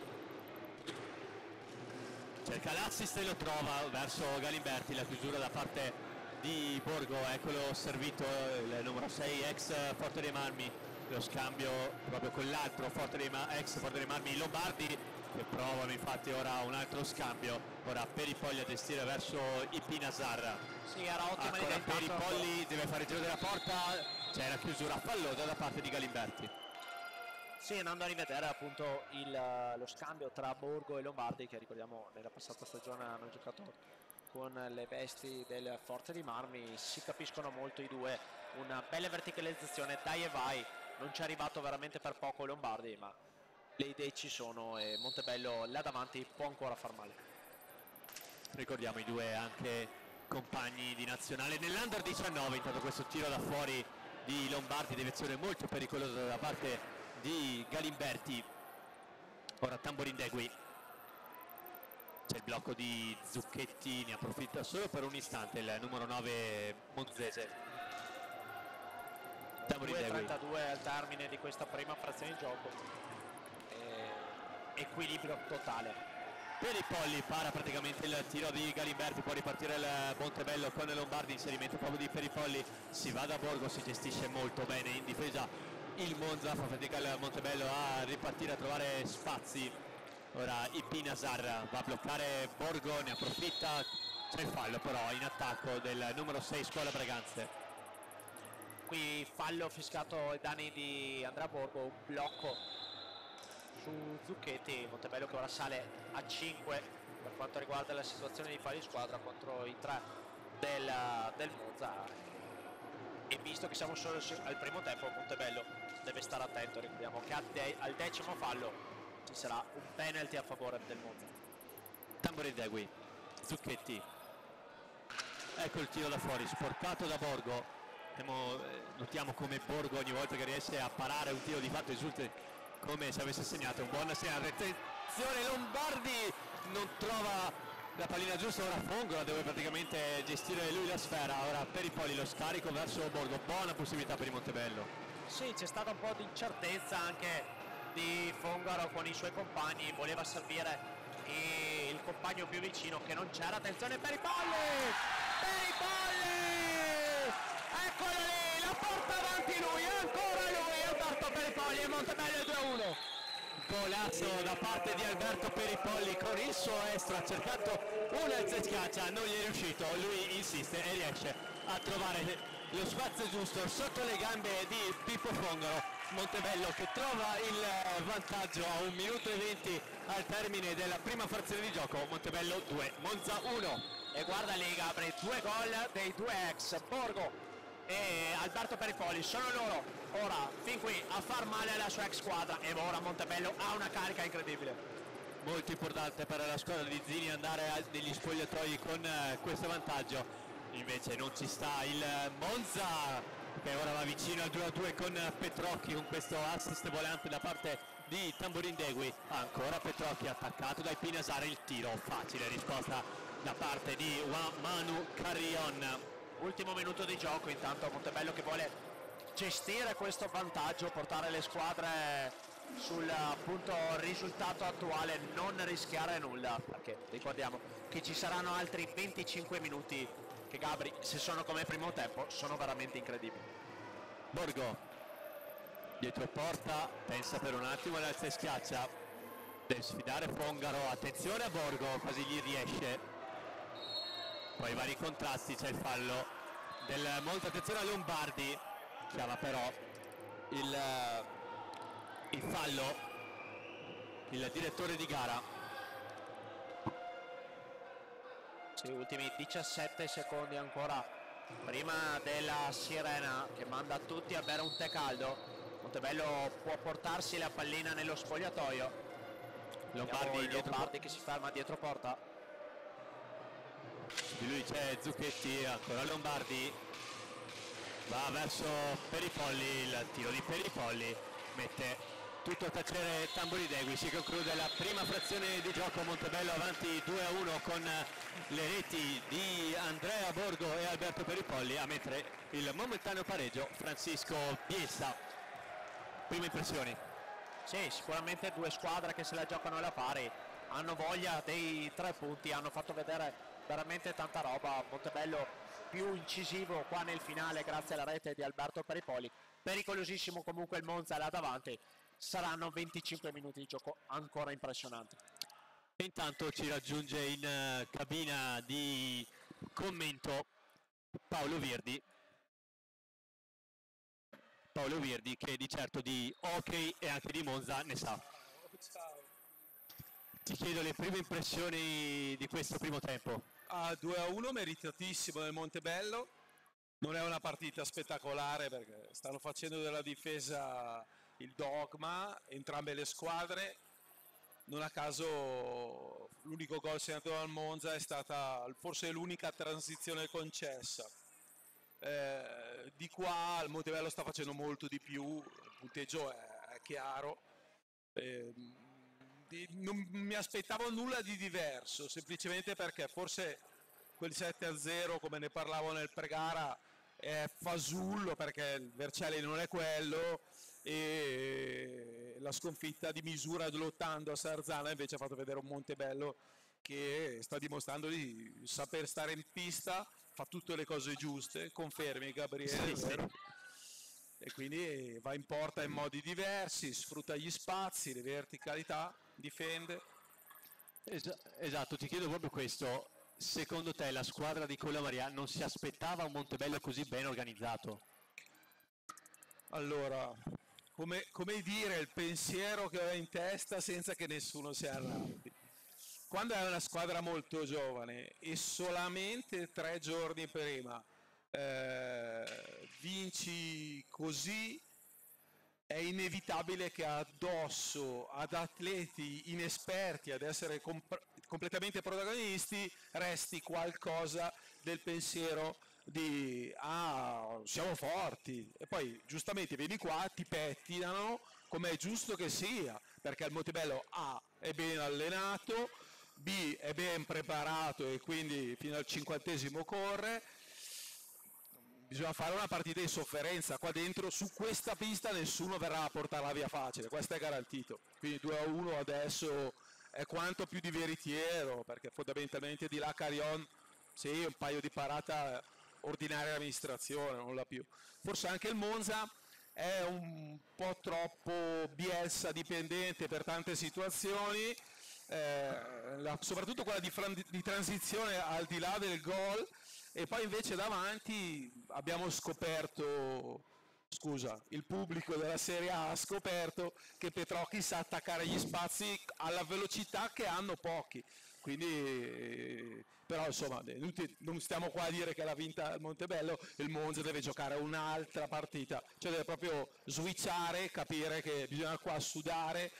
cerca l'assist e lo trova verso Galimberti, la chiusura da parte di Borgo, eccolo servito il numero sei ex Forte dei Marmi, lo scambio proprio con l'altro Forte dei Ma- ex Forte dei Marmi Lombardi, che provano infatti ora un altro scambio. Ora Peripolli a gestire verso Ipi Nazar. Sì, era ottima ancora l'idea. Peripolli deve fare il giro della porta, c'è la chiusura fallosa da parte di Galimberti. Sì, andando a rivedere appunto il, lo scambio tra Borgo e Lombardi, che ricordiamo nella passata stagione hanno giocato con le vesti delle Forze di Marmi, si capiscono molto i due, una bella verticalizzazione, dai e vai, non ci è arrivato veramente per poco Lombardi, ma le idee ci sono e Montebello là davanti può ancora far male. Ricordiamo i due anche compagni di nazionale nell'Under diciannove. Intanto questo tiro da fuori di Lombardi, deviazione molto pericolosa da parte di Galimberti. Ora Tamborindegui, c'è il blocco di Zucchetti, ne approfitta solo per un istante il numero nove monzese. due e trentadue al termine di questa prima frazione di gioco, e equilibrio totale. Peripolli para praticamente il tiro di Galimberti, può ripartire il Montebello con Lombardi, inserimento proprio di Peripolli, si va da Borgo, si gestisce molto bene in difesa il Monza, fa fatica il Montebello a ripartire, a trovare spazi. Ora Ipi Nazar va a bloccare Borgo, ne approfitta, c'è il fallo però in attacco del numero sei Scuola Breganze. Qui fallo fiscato ai danni di Andrea Borgo, un blocco su Zucchetti, Montebello che ora sale a cinque per quanto riguarda la situazione di pari squadra contro i tre del, del Monza, e visto che siamo solo al primo tempo Montebello deve stare attento, ricordiamo che al decimo fallo ci sarà un penalty a favore del Monza. Tamborindegui, Zucchetti, ecco il tiro da fuori, sporcato da Borgo. Notiamo come Borgo ogni volta che riesce a parare un tiro di fatto risulta come se avesse segnato un buon segnale. Attenzione, Lombardi non trova la pallina giusta, ora Fongola deve praticamente gestire lui la sfera. Ora Peripolli lo scarico verso Borgo, buona possibilità per il Montebello. Sì, c'è stata un po' di incertezza anche di Fongaro con i suoi compagni, voleva servire il compagno più vicino che non c'era. Attenzione Peripolli, Peripolli, eccolo lì, la porta avanti lui, ancora lui, Alberto Peripolli, e Montebello due a uno. Golazo da parte di Alberto Peripolli con il suo estro, ha cercato una schiaccia, non gli è riuscito, lui insiste e riesce a trovare lo spazio giusto sotto le gambe di Pippo Fongaro. Montebello che trova il vantaggio a un minuto e venti al termine della prima frazione di gioco. Montebello due, Monza uno. E guarda lì Gabri, due gol dei due ex, Borgo e Alberto Peripolli, sono loro ora fin qui a far male alla sua ex squadra, e ora Montebello ha una carica incredibile. Molto importante per la squadra di Zini andare negli spogliatoi con questo vantaggio, invece non ci sta il Monza che ora va vicino al due a due con Petrocchi, con questo assist volante da parte di Tamborindegui. Ancora Petrocchi attaccato dai Pinasare, il tiro facile, risposta da parte di Manu Carrion. Ultimo minuto di gioco, intanto Montebello che vuole gestire questo vantaggio, portare le squadre sul appunto risultato attuale, non rischiare nulla, perché ricordiamo che ci saranno altri venticinque minuti che, Gabri, se sono come primo tempo, sono veramente incredibili. Borgo dietro porta, pensa per un attimo e alza e schiaccia, deve sfidare Fongaro, attenzione a Borgo, quasi gli riesce, poi vari contrasti, c'è il fallo del molta attenzione a Lombardi, chiama però il, il fallo il direttore di gara. Sì, ultimi diciassette secondi ancora prima della sirena che manda tutti a bere un tè caldo. Montebello può portarsi la pallina nello spogliatoio. Lombardi, dietro... Lombardi che si ferma dietro porta. Di lui c'è Zucchetti, ancora Lombardi, va verso Peripolli, il tiro di Peripolli mette tutto a tacere Tamborindegui. Si conclude la prima frazione di gioco, Montebello avanti due a uno con le reti di Andrea Borgo e Alberto Peripolli, a mettere il momentaneo pareggio Francisco Bielsa. Prime impressioni? Sì, sicuramente due squadre che se la giocano alla pari, hanno voglia dei tre punti, hanno fatto vedere veramente tanta roba. Montebello più incisivo qua nel finale grazie alla rete di Alberto Peripolli, pericolosissimo comunque il Monza là davanti, saranno venticinque minuti di gioco ancora impressionanti. Intanto ci raggiunge in uh, cabina di commento Paolo Virdi. Paolo Virdi che di certo di hockey e anche di Monza ne sa. Ciao. Ti chiedo le prime impressioni di questo primo tempo. Ah, due a uno meritatissimo del Montebello. Non è una partita spettacolare perché stanno facendo della difesa il dogma, entrambe le squadre. Non a caso l'unico gol segnato dal Monza è stata forse l'unica transizione concessa. Eh, di qua il Montebello sta facendo molto di più, il punteggio è, è chiaro. Eh, di, non mi aspettavo nulla di diverso, semplicemente perché forse quel sette a zero, come ne parlavo nel pre-gara, è fasullo perché il Vercelli non è quello, e la sconfitta di misura lottando a Sarzana invece ha fatto vedere un Montebello che sta dimostrando di saper stare in pista, fa tutte le cose giuste, confermi Gabriele, sì, vero? Sì. E quindi va in porta in modi diversi, sfrutta gli spazi, le verticalità, difende. Es- esatto, ti chiedo proprio questo. Secondo te la squadra di Colla Maria non si aspettava un Montebello così ben organizzato? Allora, come, come dire, il pensiero che ho in testa senza che nessuno si arrabbi. Quando è una squadra molto giovane e solamente tre giorni prima eh, vinci così, è inevitabile che addosso ad atleti inesperti ad essere comp- completamente protagonisti resti qualcosa del pensiero di ah, siamo forti, e poi giustamente vieni qua, ti pettinano come è giusto che sia, perché il Montebello A è ben allenato, B è ben preparato e quindi fino al cinquantesimo corre. Bisogna fare una partita di sofferenza qua dentro, su questa pista nessuno verrà a portarla via facile, questo è garantito. Quindi due a uno adesso è quanto più di veritiero, perché fondamentalmente di là Carion, sì, un paio di parata ordinaria amministrazione, non la più. Forse anche il Monza è un po' troppo Bielsa dipendente per tante situazioni, eh, la, soprattutto quella di, fran- di transizione al di là del gol. E poi invece davanti abbiamo scoperto, scusa, il pubblico della Serie A ha scoperto che Petrocchi sa attaccare gli spazi alla velocità che hanno pochi. Quindi, però insomma, non stiamo qua a dire che l'ha vinta il Montebello, il Monza deve giocare un'altra partita, cioè deve proprio switchare, capire che bisogna qua sudare,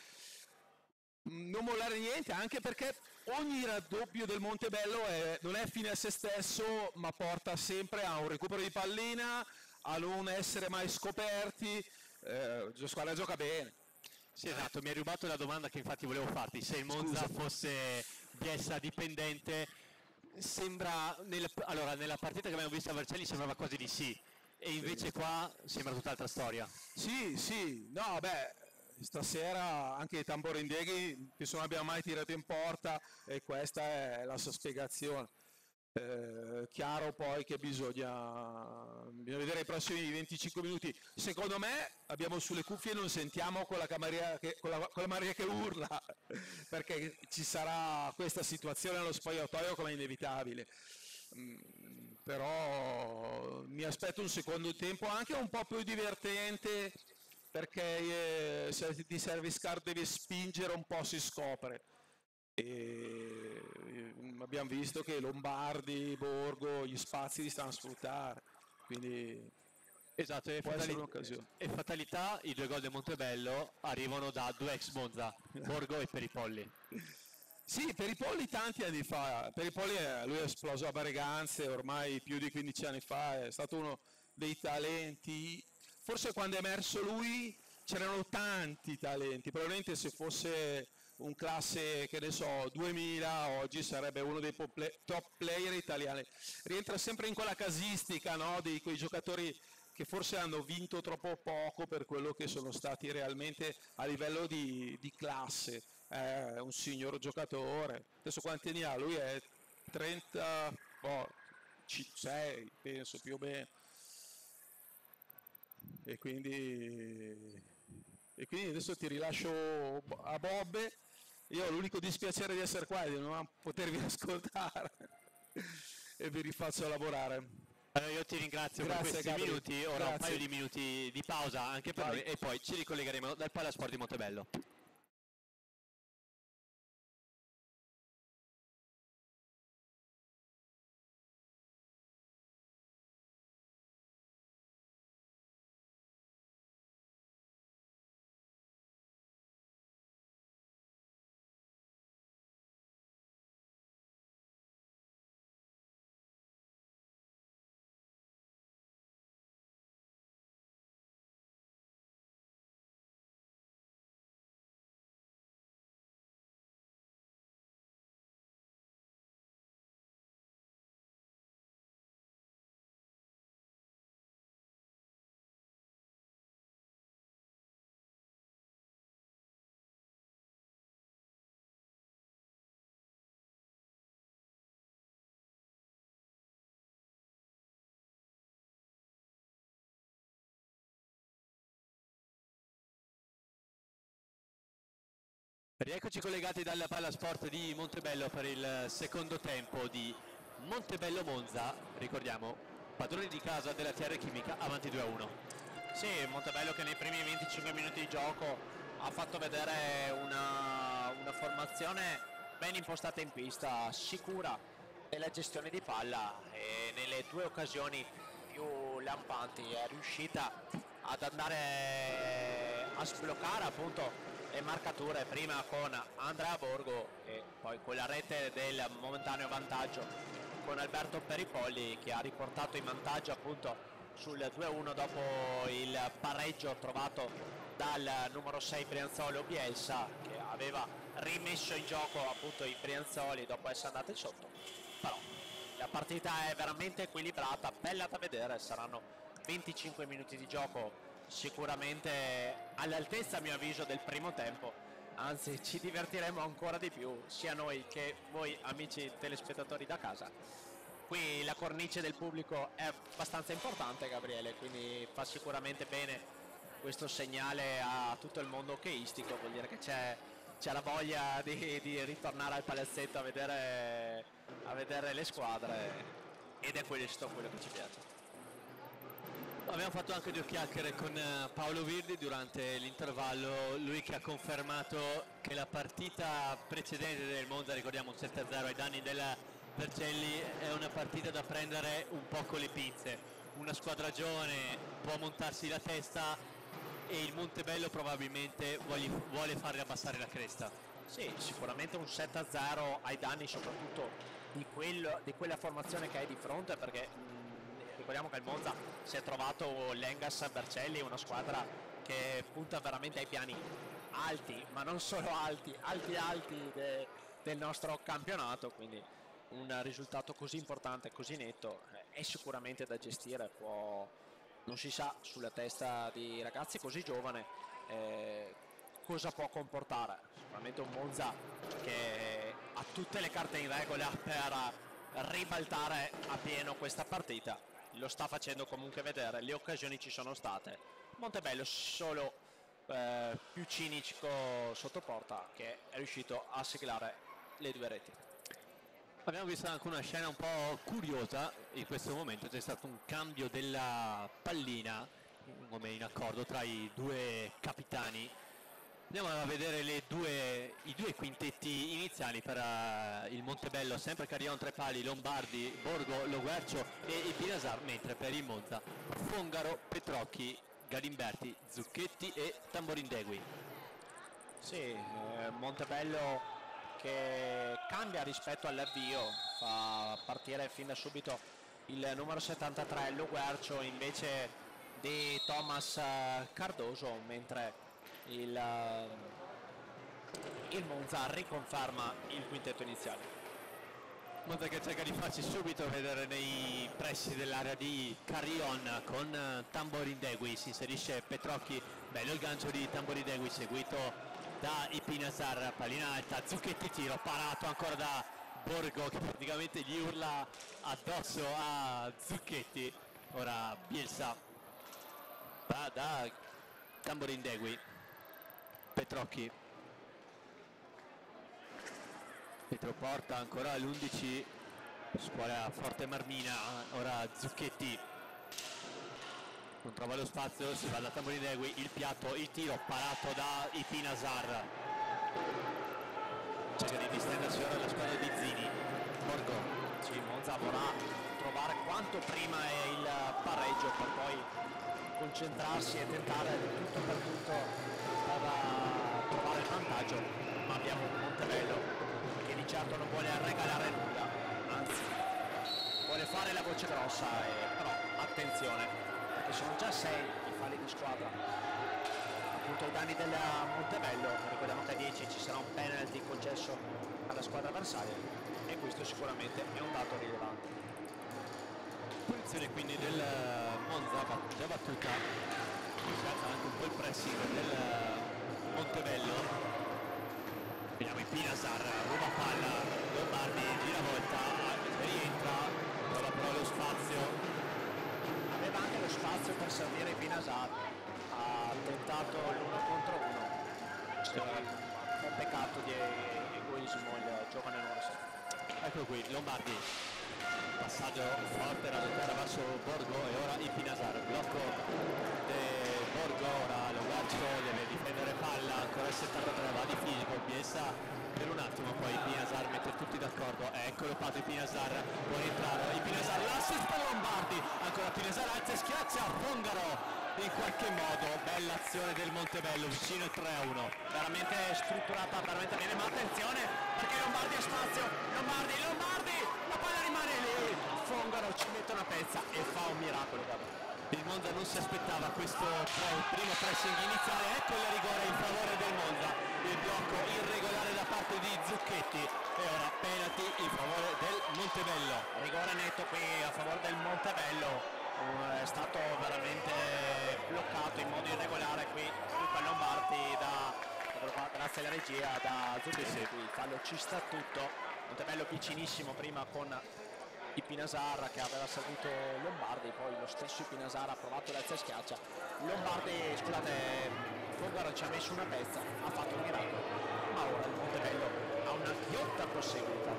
non mollare niente, anche perché ogni raddoppio del Montebello è, non è fine a se stesso, ma porta sempre a un recupero di pallina, a non essere mai scoperti. Eh, la squadra gioca bene. Sì, esatto, mi hai rubato la domanda che infatti volevo farti. Se il Monza Scusa. fosse Bielsa dipendente, sembra nel, allora nella partita che abbiamo visto a Vercelli sembrava quasi di sì, e invece sì. Qua sembra tutt'altra storia. Sì, sì, no, beh, stasera anche i Tamborindeghi che non abbiamo mai tirato in porta, e questa è la sua spiegazione. Eh, chiaro poi che bisogna, bisogna vedere i prossimi venticinque minuti. Secondo me abbiamo sulle cuffie e non sentiamo quella Maria che, quella, quella Maria che urla, perché ci sarà questa situazione allo spogliatoio come inevitabile. Mm, però mi aspetto un secondo tempo anche un po' più divertente, perché eh, se di service car devi spingere un po' si scopre. E abbiamo visto che Lombardi, Borgo, gli spazi li stanno a sfruttare, quindi esatto, e, fatali- e fatalità, i due gol del Montebello arrivano da due ex Monza, Borgo e Peripolli. Sì, Peripolli tanti anni fa, Peripolli è, lui è esploso a Breganze ormai più di quindici anni fa, è stato uno dei talenti, forse quando è emerso lui c'erano tanti talenti, probabilmente se fosse un classe, che ne so, duemila, oggi sarebbe uno dei top player italiani. Rientra sempre in quella casistica, no, di quei giocatori che forse hanno vinto troppo poco per quello che sono stati realmente a livello di, di classe. È un signor giocatore. Adesso quanti anni ha? Lui è trentasei, penso più o meno. E quindi e quindi adesso ti rilascio a Bob. Io ho l'unico dispiacere di essere qua e di non potervi ascoltare e vi rifaccio lavorare. Allora io ti ringrazio Grazie, per questi Gabri. minuti, ora Grazie. un paio di minuti di pausa anche per Vai. noi e poi ci ricollegheremo dal Palasport di Montebello. Rieccoci collegati dalla Palasport di Montebello per il secondo tempo di Montebello Monza, ricordiamo, padroni di casa della T R Chimica, avanti due a uno. Sì, Montebello che nei primi venticinque minuti di gioco ha fatto vedere una, una formazione ben impostata in pista, sicura nella gestione di palla e nelle due occasioni più lampanti è riuscita ad andare a sbloccare appunto le marcature, prima con Andrea Borgo e poi quella rete del momentaneo vantaggio con Alberto Peripolli che ha riportato in vantaggio appunto sul due a uno dopo il pareggio trovato dal numero sei Brianzolo Bielsa, che aveva rimesso in gioco appunto i Brianzoli dopo essere andati sotto. Però la partita è veramente equilibrata, bella da vedere, saranno venticinque minuti di gioco sicuramente all'altezza a mio avviso del primo tempo, anzi ci divertiremo ancora di più sia noi che voi amici telespettatori da casa. Qui la cornice del pubblico è abbastanza importante, Gabriele, quindi fa sicuramente bene questo segnale a tutto il mondo hockeyistico, vuol dire che c'è, c'è la voglia di, di ritornare al palazzetto a vedere, a vedere le squadre ed è questo quello che ci piace. Abbiamo fatto anche due chiacchiere con Paolo Virdi durante l'intervallo, lui che ha confermato che la partita precedente del Monza, ricordiamo un sette a zero ai danni della Vercelli, è una partita da prendere un po' con le pinze. Una squadragione può montarsi la testa e il Montebello probabilmente vuole, vuole farle abbassare la cresta. Sì, sicuramente un sette a zero ai danni soprattutto di, quello, di quella formazione che hai di fronte, perché mh, ricordiamo che il Monza si è trovato Lengas Vercelli, una squadra che punta veramente ai piani alti, ma non solo alti, alti alti de, del nostro campionato, quindi un risultato così importante, così netto eh, è sicuramente da gestire, può, non si sa sulla testa di ragazzi così giovane eh, cosa può comportare. Sicuramente un Monza che ha tutte le carte in regola per ribaltare a pieno questa partita, lo sta facendo comunque vedere, le occasioni ci sono state, Montebello solo eh, più cinico sotto porta che è riuscito a siglare le due reti. Abbiamo visto anche una scena un po' curiosa in questo momento, c'è stato un cambio della pallina come in accordo tra i due capitani. Andiamo a vedere le due, i due quintetti iniziali per uh, il Montebello, sempre Carion, Trepali, Lombardi, Borgo, Loguercio e Ipinasar, mentre per il Monza Fongaro, Petrocchi, Galimberti, Zucchetti e Tamborindegui. Sì, eh, Montebello che cambia rispetto all'avvio, fa partire fin da subito il numero settantatré Loguercio invece di Thomas Cardoso, mentre il, il Monza riconferma il quintetto iniziale. Monza che cerca di farsi subito vedere nei pressi dell'area di Carion con Tamborindegui, si inserisce Petrocchi, bello il gancio di Tamborindegui seguito da Ipinasar, pallina alta, Zucchetti tiro, parato ancora da Borgo che praticamente gli urla addosso a Zucchetti. Ora Bielsa va da Tamborindegui, Petrocchi. Pietro Porta ancora all'undici, scuola forte Marmina, ora Zucchetti. Non trova lo spazio, si va da Tamburindegui, il piatto, il tiro parato da Ipinasar. Cerca di distendersi ora la squadra di Zini. Borgo. Sì, Monza vorrà trovare quanto prima il pareggio per poi concentrarsi e tentare tutto per tutto per trovare il vantaggio, ma abbiamo un Montebello che di certo non vuole regalare nulla, anzi vuole fare la voce grossa, e, però attenzione, perché sono già sei i falli di squadra appunto ai danni del Montebello. Ricordiamo che a dieci ci sarà un penalty concesso alla squadra avversaria e questo sicuramente è un dato rilevante. Punizione quindi del Monza già battuta, si alza anche un po' il pressing del Montebello. Vediamo Ipinasar, ruba palla, Lombardi, giravolta, rientra, trova però lo spazio. Aveva anche lo spazio per servire Ipinasar, ha tentato l'uno contro uno, c'era un po' peccato di egoismo il giovane Norse. Ecco qui Lombardi, passaggio forte da giocare verso Borgo e ora Ipinasar, blocco di Borgo, ora Logarcio deve difendere palla, ancora il settantatré, va di fisico, Bielsa per un attimo, poi Ipinasar mette tutti d'accordo, eccolo Pato Ipinasar, può entrare, Ipinasar, l'assist per Lombardi, ancora Ipinasar, alza e schiaccia, Fongaro in qualche modo, bella azione del Montebello, vicino il tre a uno. Veramente strutturata, veramente bene, ma attenzione perché Lombardi ha spazio, Lombardi, Lombardi, la palla rimane lì, Fongaro ci mette una pezza e fa un miracolo. Il Monza non si aspettava questo primo pressing iniziale, ecco il rigore in favore del Monza, il blocco irregolare da parte di Zucchetti e ora penalty in favore del Montebello. Rigore netto qui a favore del Montebello, è stato veramente bloccato in modo irregolare qui Luca Lombardi da, grazie alla regia, da Zucchetti. Il fallo ci sta tutto, Montebello vicinissimo prima con Ipinasar che aveva servito Lombardi, poi lo stesso Ipinasar ha provato l'alza e schiaccia, Lombardi, scusate, Fongaro ci ha messo una pezza, ha fatto un miracolo, ma ora il Montebello ha una ghiotta possibilità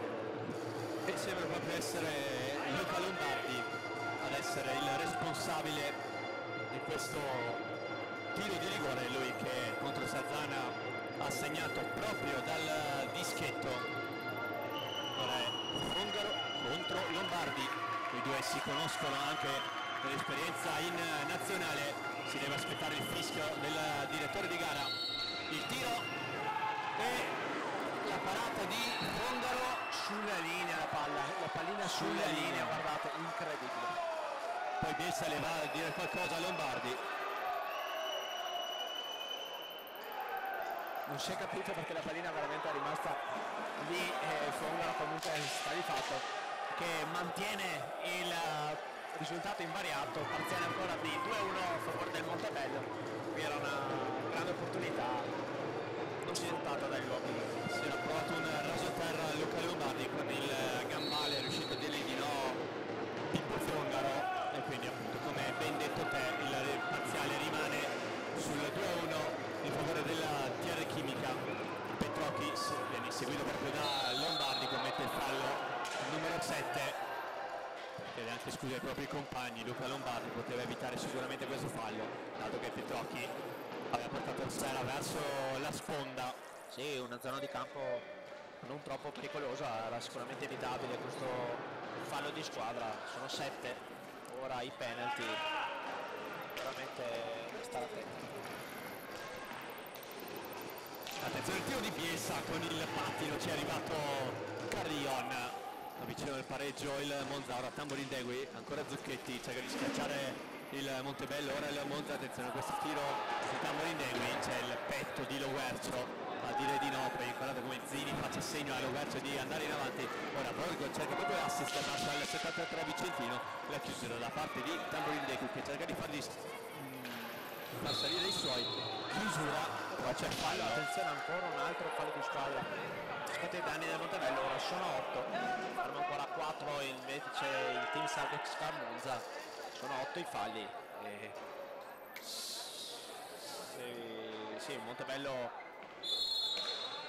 e sembra proprio essere Luca Lombardi ad essere il responsabile di questo tiro di rigore, lui che contro Sarzana ha segnato proprio dal dischetto. Ora è Fongaro contro Lombardi, i due si conoscono anche nell'esperienza in nazionale, si deve aspettare il fischio del direttore di gara, il tiro e la parata di Fongaro sulla linea, la palla, la pallina sulla, sulla linea, linea, guardate, incredibile. Poi Bielsa le va a dire qualcosa a Lombardi. Non si è capito perché la pallina veramente è rimasta lì e Fongaro comunque sta di fatto che mantiene il risultato invariato, parziale ancora di due a uno a favore del Montebello. Qui era una grande opportunità, non si è tentata dai luoghi. Si era provato un rasoterra a Luca Lombardi con il gambale, è riuscito a dirgli di no Pippo Fongaro e quindi appunto come ben detto te il parziale rimane sul due a uno in favore della T R Chimica. Petrocchi viene seguito proprio da Lombardi, commette il fallo numero sette, chiede anche scusa ai propri compagni. Luca Lombardi poteva evitare sicuramente questo fallo, dato che Petrocchi aveva portato il Sera verso la sponda. Sì, una zona di campo non troppo pericolosa, era sicuramente evitabile questo fallo di squadra. Sono sette, ora i penalty, veramente stare attenti. Attenzione il tiro di Bielsa con il pattino, ci è arrivato Carrion, avvicino del pareggio il Monza, ora Tamburindegui, ancora Zucchetti, cerca di schiacciare il Montebello, ora il Monza, attenzione a questo tiro di Tamburindegui, c'è il petto di Loguercio a dire di no, poi guardate come Zini faccia segno a Loguercio di andare in avanti, ora Borgo cerca proprio l'assist, passa al settantatré Vicentino, la chiusura da parte di Tamburindegui che cerca di fargli mh, far salire i suoi, chiusura. Qua c'è fallo, attenzione, ancora un altro fallo di squadra rispetto ai danni del Montebello, ora sono otto, fermo ancora quattro invece il team Salvex Monza, sono otto i falli e... sì, sì, Montebello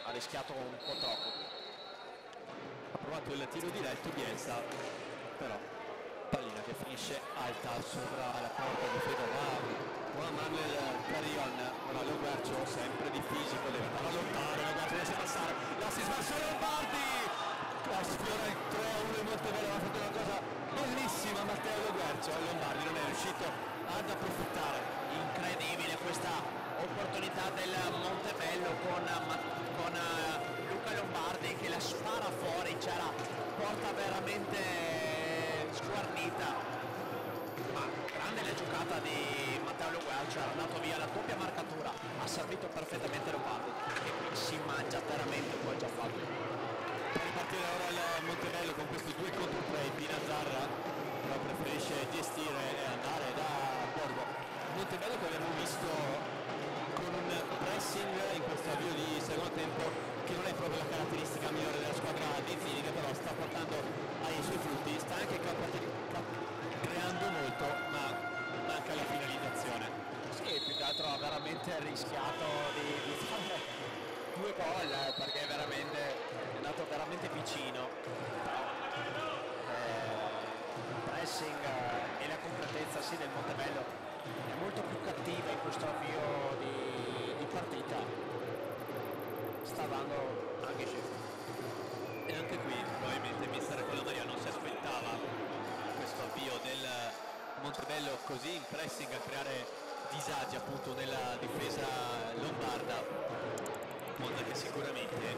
ha rischiato un po' troppo. Ha provato il tiro diretto Bielsa, però pallina che finisce alta sopra la porta difesa da Juan Manuel Carrion. Ora Lo Guercio sempre di fisico, deve andare lontano, Lo Guercio riesce a passare, l'assist verso Lombardi, sfiora il tre a uno in Montebello, ha fatto una cosa bellissima Matteo Lo Guercio, Lombardi non è riuscito ad approfittare. Incredibile questa opportunità del Montebello con, con Luca Lombardi che la spara fuori, c'è la porta veramente sguarnita, ma grande la giocata di Matteo Lo Guercio, ha andato via la doppia marcatura, ha servito perfettamente Lombardi e qui si mangia veramente un po' già fatto. Per ripartire ora il Montebello con questi due contro tre, Pinazzarra però preferisce gestire e andare da Borgo. Montebello che abbiamo visto con un pressing in questo avvio di secondo tempo che non è proprio la caratteristica migliore della squadra di Zini, che però sta portando ai suoi frutti, sta anche creando molto ma manca la finalizzazione. Sì, più che altro ha veramente rischiato di, di fare due gol perché veramente è andato veramente vicino, però eh, il pressing e la completezza sì del Montebello è molto più cattiva in questo avvio di, di partita, sta dando anche scemo. E anche qui probabilmente mister Colomaria non si aspettava questo avvio del Montebello così in pressing a creare disagi appunto nella difesa lombarda. Monza che sicuramente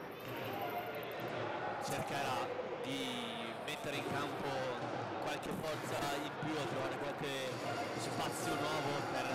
cercherà di mettere in campo qualche forza in più, a trovare qualche spazio nuovo per,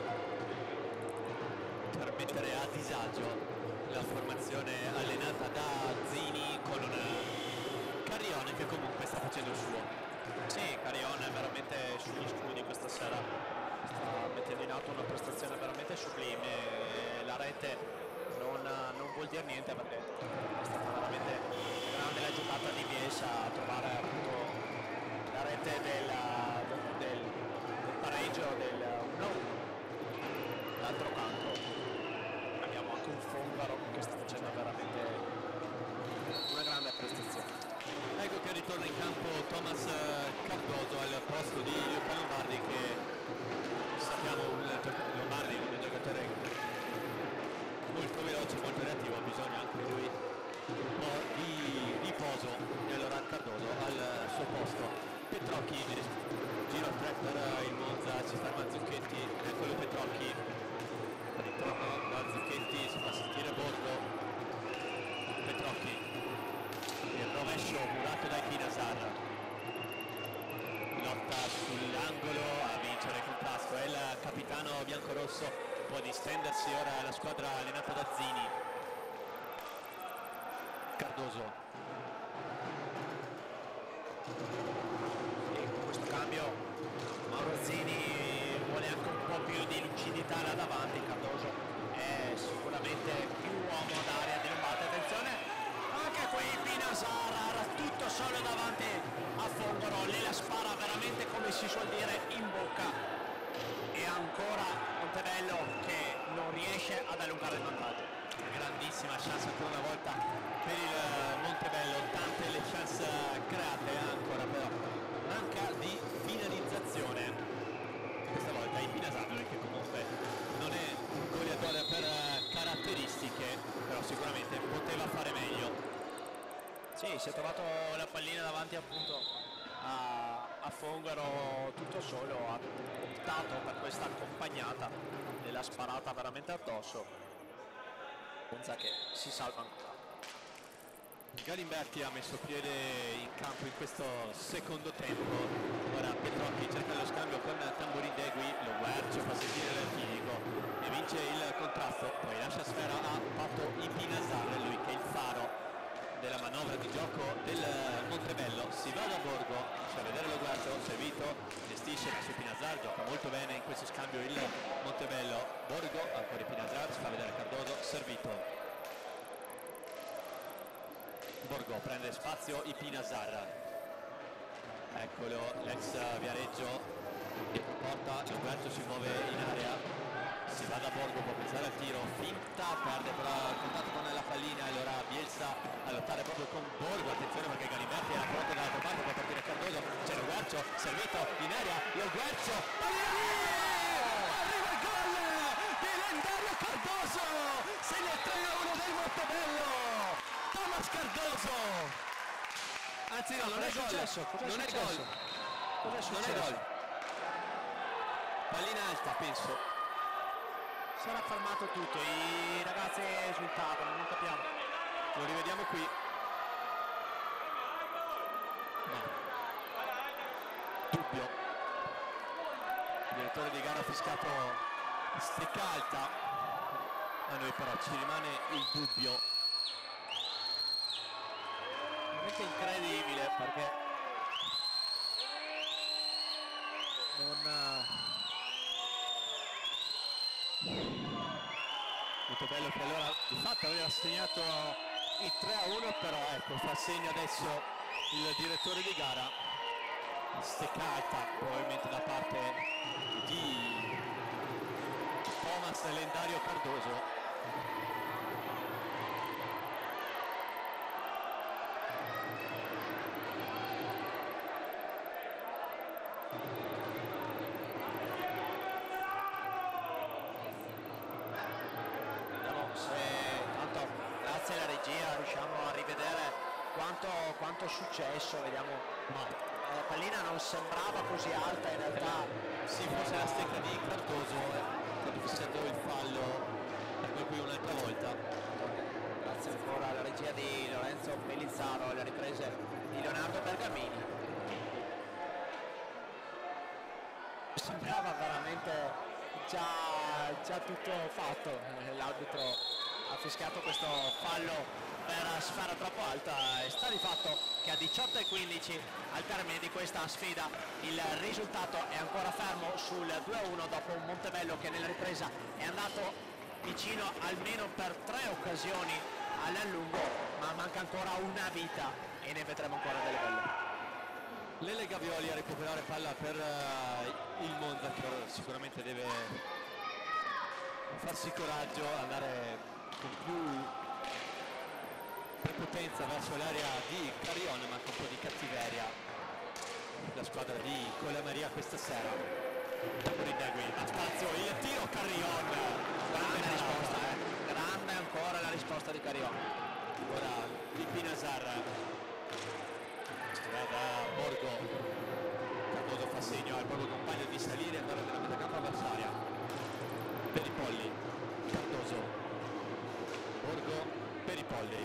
per mettere a disagio la formazione allenata da Zini con un Carrione che comunque sta facendo il suo. Sì, Carrione è veramente sugli scudi questa sera, sta mettendo in atto una prestazione veramente sublime, la rete non, non vuol dire niente perché è stata veramente grande la giocata di Bielsa a trovare appunto la rete del, del, del pareggio del uno a uno. D'altro canto abbiamo anche un Fongaro che sta facendo veramente una grande prestazione. Ecco che ritorna in campo Thomas Cardoso al posto di Luca Lombardi, che sappiamo Lombardi è un giocatore molto veloce, molto reattivo, ha bisogno anche lui un po' di riposo e allora Cardoso al suo posto. Petrocchi, giro tre per il Monza, ci sta Mazzucchetti, eccolo Petrocchi, ritorno da Zucchetti, si fa sentire Borgo, Petrocchi, il rovescio murato dai Pinasar, lotta sull'angolo a vincere il contrasto, è il capitano biancorosso. Può distendersi ora la squadra allenata da Zini. Cardoso. E con questo cambio Mauro Zini vuole anche un po' più di lucidità là davanti. Cardoso è sicuramente più uomo d'area di Lombardi. Attenzione, anche qui Pinasar era tutto solo davanti a Fongaro, lì la spara veramente, come si suol dire, in bocca. E ancora Montebello che non riesce ad allungare il vantaggio. Grandissima chance ancora una volta per il Montebello, tante le chance create ancora, però manca di finalizzazione questa volta in Pinasarlo, che comunque non è un goleatore per caratteristiche, però sicuramente poteva fare meglio. Sì, si è trovato la pallina davanti appunto a, a Fongaro tutto solo, ha optato per questa accompagnata e l'ha sparata veramente addosso. Monza che si salva ancora. Galimberti ha messo piede in campo in questo secondo tempo, ora Petrocchi cerca lo scambio con Tamburindegui, Lo Guercio fa sentire l'archivio e vince il contrasto, poi lascia sfera a Pato Ipinasar, lui che è il faro della manovra di gioco del Montebello. Si va da Borgo, fa vedere Lo Guercio, servito, gestisce su Pinasar, gioca molto bene in questo scambio il Montebello. Borgo, ancora Pinasar, si fa vedere Cardoso, servito. Borgo prende spazio Ipinasar, eccolo l'ex Viareggio che porta, Lo Guercio si muove in area, si va da Borgo, può pensare al tiro, finta, perde però il contatto con la pallina, allora Bielsa a lottare proprio con Borgo, attenzione perché Galimberti era pronto dall'altra parte, può partire Cardoso, c'è lo Guercio, servito in aria, lo Guercio, arriva il gol di Lendario Cardoso, segna il tre a uno del Montebello, Thomas Cardoso, anzi no, non è gol, non è gol, non è gol, pallina alta penso. Si era fermato tutto, i ragazzi esultavano, non capiamo. Lo rivediamo qui. No. Dubbio. Il direttore di gara ha fiscato stecca alta. A noi però ci rimane il dubbio. Veramente incredibile perché non... Montebello che allora di fatto aveva segnato il tre a uno, però ecco fa segno adesso il direttore di gara, stecca alta probabilmente da parte di Thomas Lendario Cardoso. Grazie alla regia riusciamo a rivedere quanto, quanto è successo, vediamo, ma la pallina non sembrava così alta in realtà. Sì, forse la stecca di Cardoso che fissando il fallo per cui un'altra volta. Grazie ancora alla regia di Lorenzo Pellizzaro, le riprese di Leonardo Bergamini. Sembrava veramente già, già tutto fatto, l'arbitro ha fischiato questo fallo per sfera troppo alta e sta di fatto che a diciotto e quindici al termine di questa sfida il risultato è ancora fermo sul due a uno dopo un Montebello che nella ripresa è andato vicino almeno per tre occasioni all'allungo, ma manca ancora una vita e ne vedremo ancora delle belle. Lele Gavioli a recuperare palla per uh, il Monza che sicuramente deve farsi coraggio, andare con più prepotenza verso l'area di Carrion, ma con un po' di cattiveria la squadra di Colamaria questa sera. Ridegui a spazio, il tiro Carrion, grande risposta, eh. grande ancora la risposta di Carrion. Ora di Pinasar va da Borgo, Cardoso fa segno al proprio compagno di salire e andare nella metà campo avversaria. Per i Polli, Cardoso, Borgo per i Polli,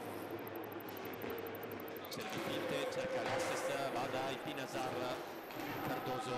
cerca finte, cerca l'assist, va da Pinasar, Cardoso,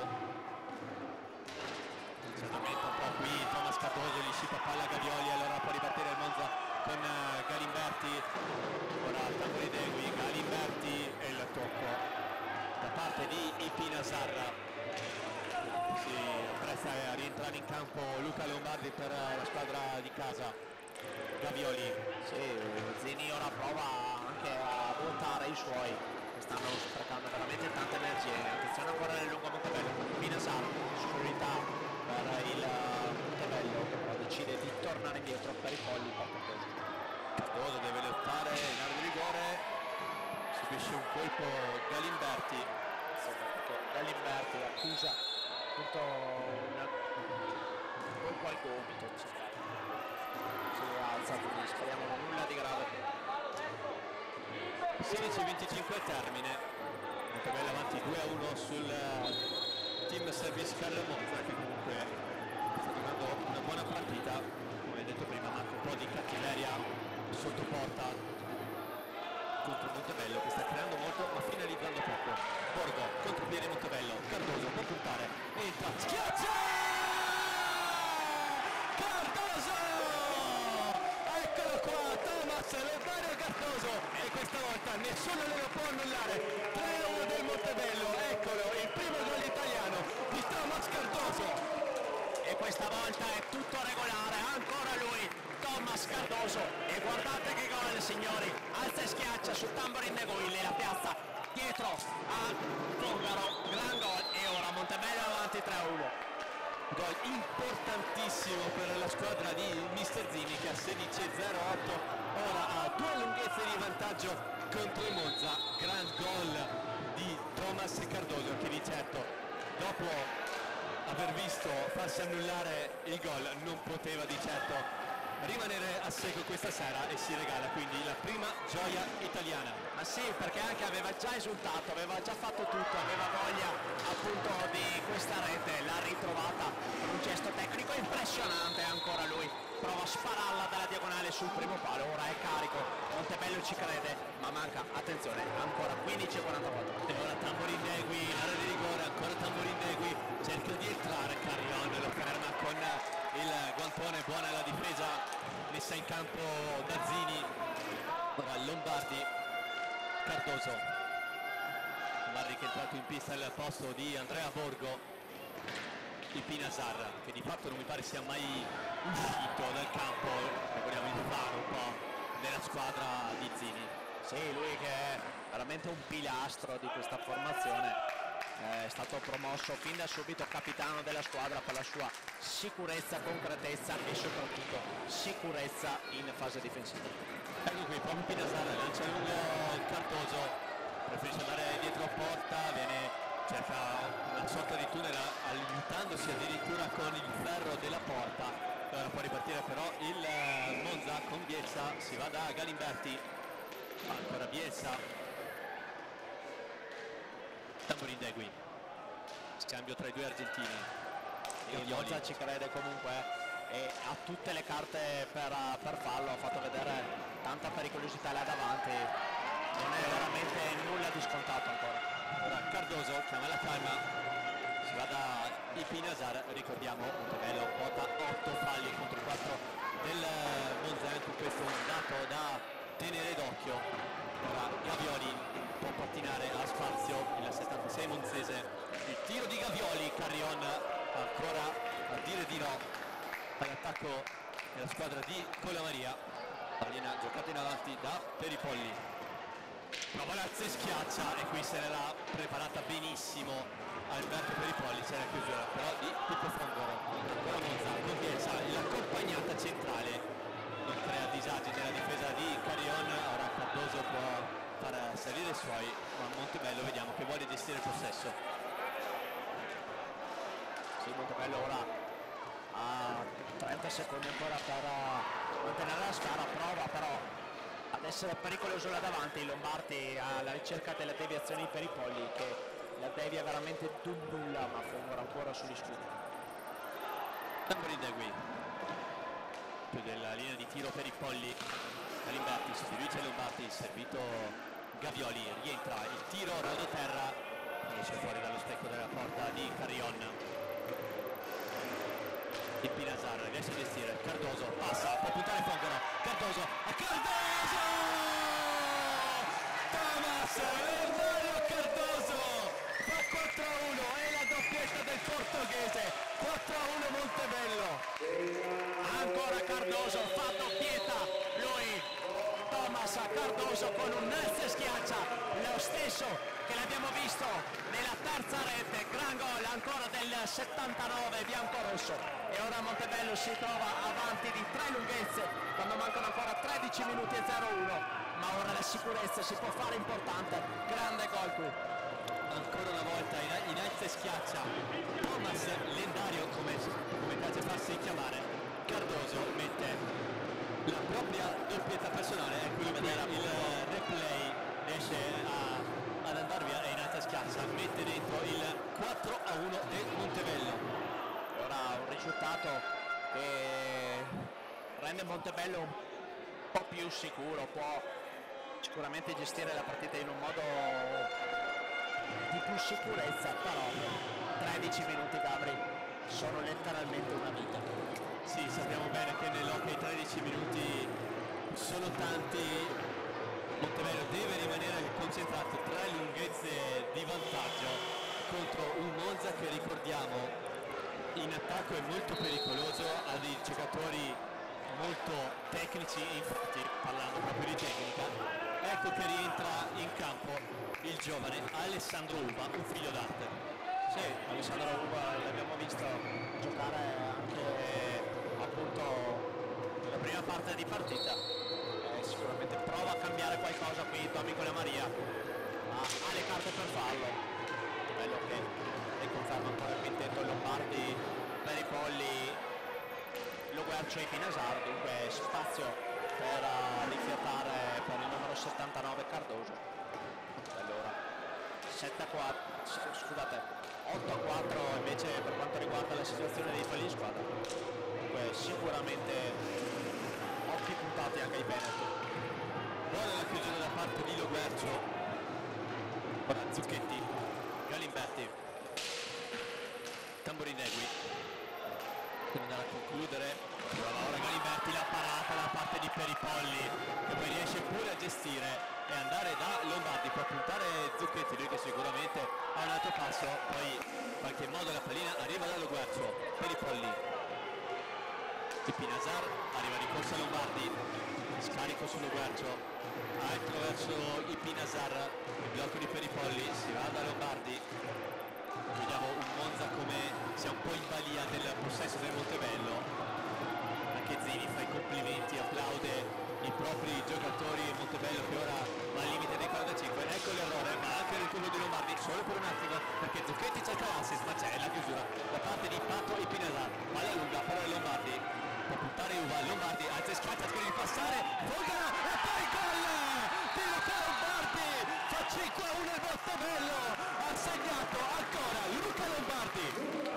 certamente un po' qui Thomas Cardoso, gli scipa palla Gavioli, allora può ripartire il Monza con Galimberti, ora Tamburidegui, Galimberti e il tocco da parte di Pinasar. Si appresta a rientrare in campo Luca Lombardi per la squadra di casa. Gavioli, sì, Zini ora prova anche a votare i suoi che stanno sprecando veramente tante energie. Attenzione ancora nel lungo Montebello, Pinasar, superiorità per il Montebello che però decide di tornare indietro per i Polli. Cardoso deve lottare in area di rigore, subisce un colpo Galimberti, sì, perché Galimberti accusa appunto un colpo al gomito. Alza, quindi speriamo nulla di grave. sedici e venticinque al termine, Montebello avanti due a uno sul team service Carlo Monza che comunque sta giocando una buona partita, come detto prima, ma anche un po' di cattiveria sotto porta contro Montebello che sta creando molto ma finalizzando poco. Borgo, contropiede Montebello, Cardoso può puntare, entra, schiaccia! Lendario Cardoso e questa volta nessuno lo può annullare. tre a uno del Montebello, eccolo il primo gol italiano di Thomas Cardoso e questa volta è tutto regolare, ancora lui Thomas Cardoso e guardate che gol signori, alza e schiaccia sul Tamborin Negui, la piazza dietro a Tongaro, gran gol e ora Montebello avanti tre a uno. gol importantissimo per la squadra di mister Zini, che a sedici a zero otto ora ha due lunghezze di vantaggio contro il Monza. Gran gol di Thomas Cardoso, che di certo dopo aver visto farsi annullare il gol non poteva di certo rimanere a secco questa sera, e si regala quindi la prima gioia italiana. Ma sì, perché anche aveva già esultato, aveva già fatto tutto, aveva voglia appunto di questa rete, l'ha ritrovata con un gesto tecnico impressionante. Ancora lui prova a spararla dalla diagonale sul primo palo, ora è carico, Montebello ci crede, ma manca, attenzione, ancora quindici e quarantaquattro. E ora Tamborindegui, area di rigore, ancora Tamborindegui, cerca di entrare, Carrion lo ferma con il guantone, buona la difesa messa in campo da Zini. Ora Lombardi, Cardoso, Lombardi che è entrato in pista al posto di Andrea Borgo, di Pinasar, che di fatto non mi pare sia mai uscito dal campo, ricordiamo il faro un po' della squadra di Zini. Sì, lui che è veramente un pilastro di questa formazione, è stato promosso fin da subito capitano della squadra per la sua sicurezza, concretezza e soprattutto sicurezza in fase difensiva. Ecco qui, proprio Pinasar lancia lungo Cardoso, preferisce andare dietro porta, viene, cerca una sorta di tunnel aiutandosi addirittura con il ferro della porta. Ora può ripartire però il Monza con Bielsa, si va da Galimberti, ancora Bielsa, Tamborindegui, scambio tra i due argentini. Il Monza ci crede comunque e ha tutte le carte per, per farlo, ha fatto vedere tanta pericolosità là davanti, non è veramente nulla di scontato ancora. Ora Cardoso chiama la calma, si va da Pinasar, ricordiamo Montebello quota otto falli contro quattro del Monza, anche questo è un dato da tenere d'occhio. Ora Gavioli può pattinare a spazio, il settantasei monzese, il tiro di Gavioli, Carrion ancora a dire di no all'attacco della squadra di Colamaria. Pallina giocata in avanti da Peripolli, prova la schiaccia e qui se l'era preparata benissimo Alberto Peripolli, c'è la chiusura però di Pippo Fongoro. Ancora Monza con Bielsa, l'accompagnata centrale non crea disagi nella difesa di Carrion. Ora Cardoso può far salire i suoi, ma Montebello vediamo che vuole gestire il possesso. Sì, Montebello ora ha trenta secondi ancora per mantenere la sfera, prova però ad essere pericoloso là davanti. Lombardi alla ricerca delle deviazioni per i Polli, che la devia veramente d'un nulla, ma Fongora ancora sugli scudi. Tamborindegui, più della linea di tiro per i Polli, Galimberti sostituisce Lombardi, servito Gavioli, rientra il tiro, rodo terra, esce fuori dallo specchio della porta di Carrion. Il Pinasar riesce a gestire, Cardoso passa, può puntare Fongoro, Cardoso a Cardoso! Thomas Leonardo Cardoso fa quattro a uno, è la doppietta del portoghese, quattro a uno Montebello. Ancora Cardoso fa doppietta, lui Thomas Cardoso con un alza e schiaccia, lo stesso che l'abbiamo visto nella terza rete. Gran gol ancora del settantanove biancorosso, e ora Montebello si trova avanti di tre lunghezze quando mancano ancora tredici minuti e zero uno, ma ora la sicurezza si può fare importante. Grande gol qui, ancora una volta in, in alza e schiaccia Thomas Lendario, come, come piace farsi chiamare. Cardoso mette la propria doppietta personale, ecco il replay, riesce a, ad andare via e in alta schiaccia mette dentro il quattro a uno del Montebello. ora un risultato che rende Montebello un po' più sicuro, può sicuramente gestire la partita in un modo di più sicurezza, però tredici minuti, Gabri, sono letteralmente una vita. Sì, sappiamo bene che nell'hockey tredici minuti sono tanti. Montebello deve rimanere concentrato, tre lunghezze di vantaggio contro un Monza che, ricordiamo, in attacco è molto pericoloso, ha dei giocatori molto tecnici, infatti parlando proprio di tecnica. Ecco che rientra in campo il giovane Alessandro Uva, un figlio d'arte. Sì, Alessandro Uva l'abbiamo visto giocare anche appunto nella prima parte di partita, eh, sicuramente prova a cambiare qualcosa qui Tommy Con Maria, ha, ha le carte per farlo, bello che riconferma ancora il quintetto Lombardi, Peripolli, Lo Guercio e Pinasar, dunque spazio per uh, rifiatare per il numero settantanove Cardoso. Allora sette a quattro, scusate, otto a quattro invece per quanto riguarda la situazione dei falli di squadra. Dunque sicuramente occhi puntati anche ai Veneto. Buona la chiusura da parte di Lo Guercio, ora Zucchetti, Galimberti, Tamburinegui per andare a concludere. Ora Galimberti, la parata da parte di Peripolli che poi riesce pure a gestire e andare da Lombardi per puntare Zucchetti, lui che sicuramente ha un altro passo, poi in qualche modo la pallina arriva da Lo Guercio, Peripolli, Pinasar, arriva di corsa Lombardi, scarico su Lo Guercio, altro verso i Pinasar, il blocco di Peripolli, si va da Lombardi. Vediamo un Monza come sia un po' in balia del possesso del Montebello, anche Zini fa i complimenti, applaude i propri giocatori, Montebello che ora va al limite dei quarantacinque, ecco l'errore, ma anche il ritorno di Lombardi solo per un attimo perché Zucchetti cerca l'assist, ma c'è la chiusura da parte di Pato e Pinasar, palla lunga però è Lombardi, può puntare Uva, Lombardi alza e schiaccia, spera di passare, Volgano e poi gol di Luca Lombardi, fa cinque a uno il Montebello, ha segnato ancora Luca Lombardi.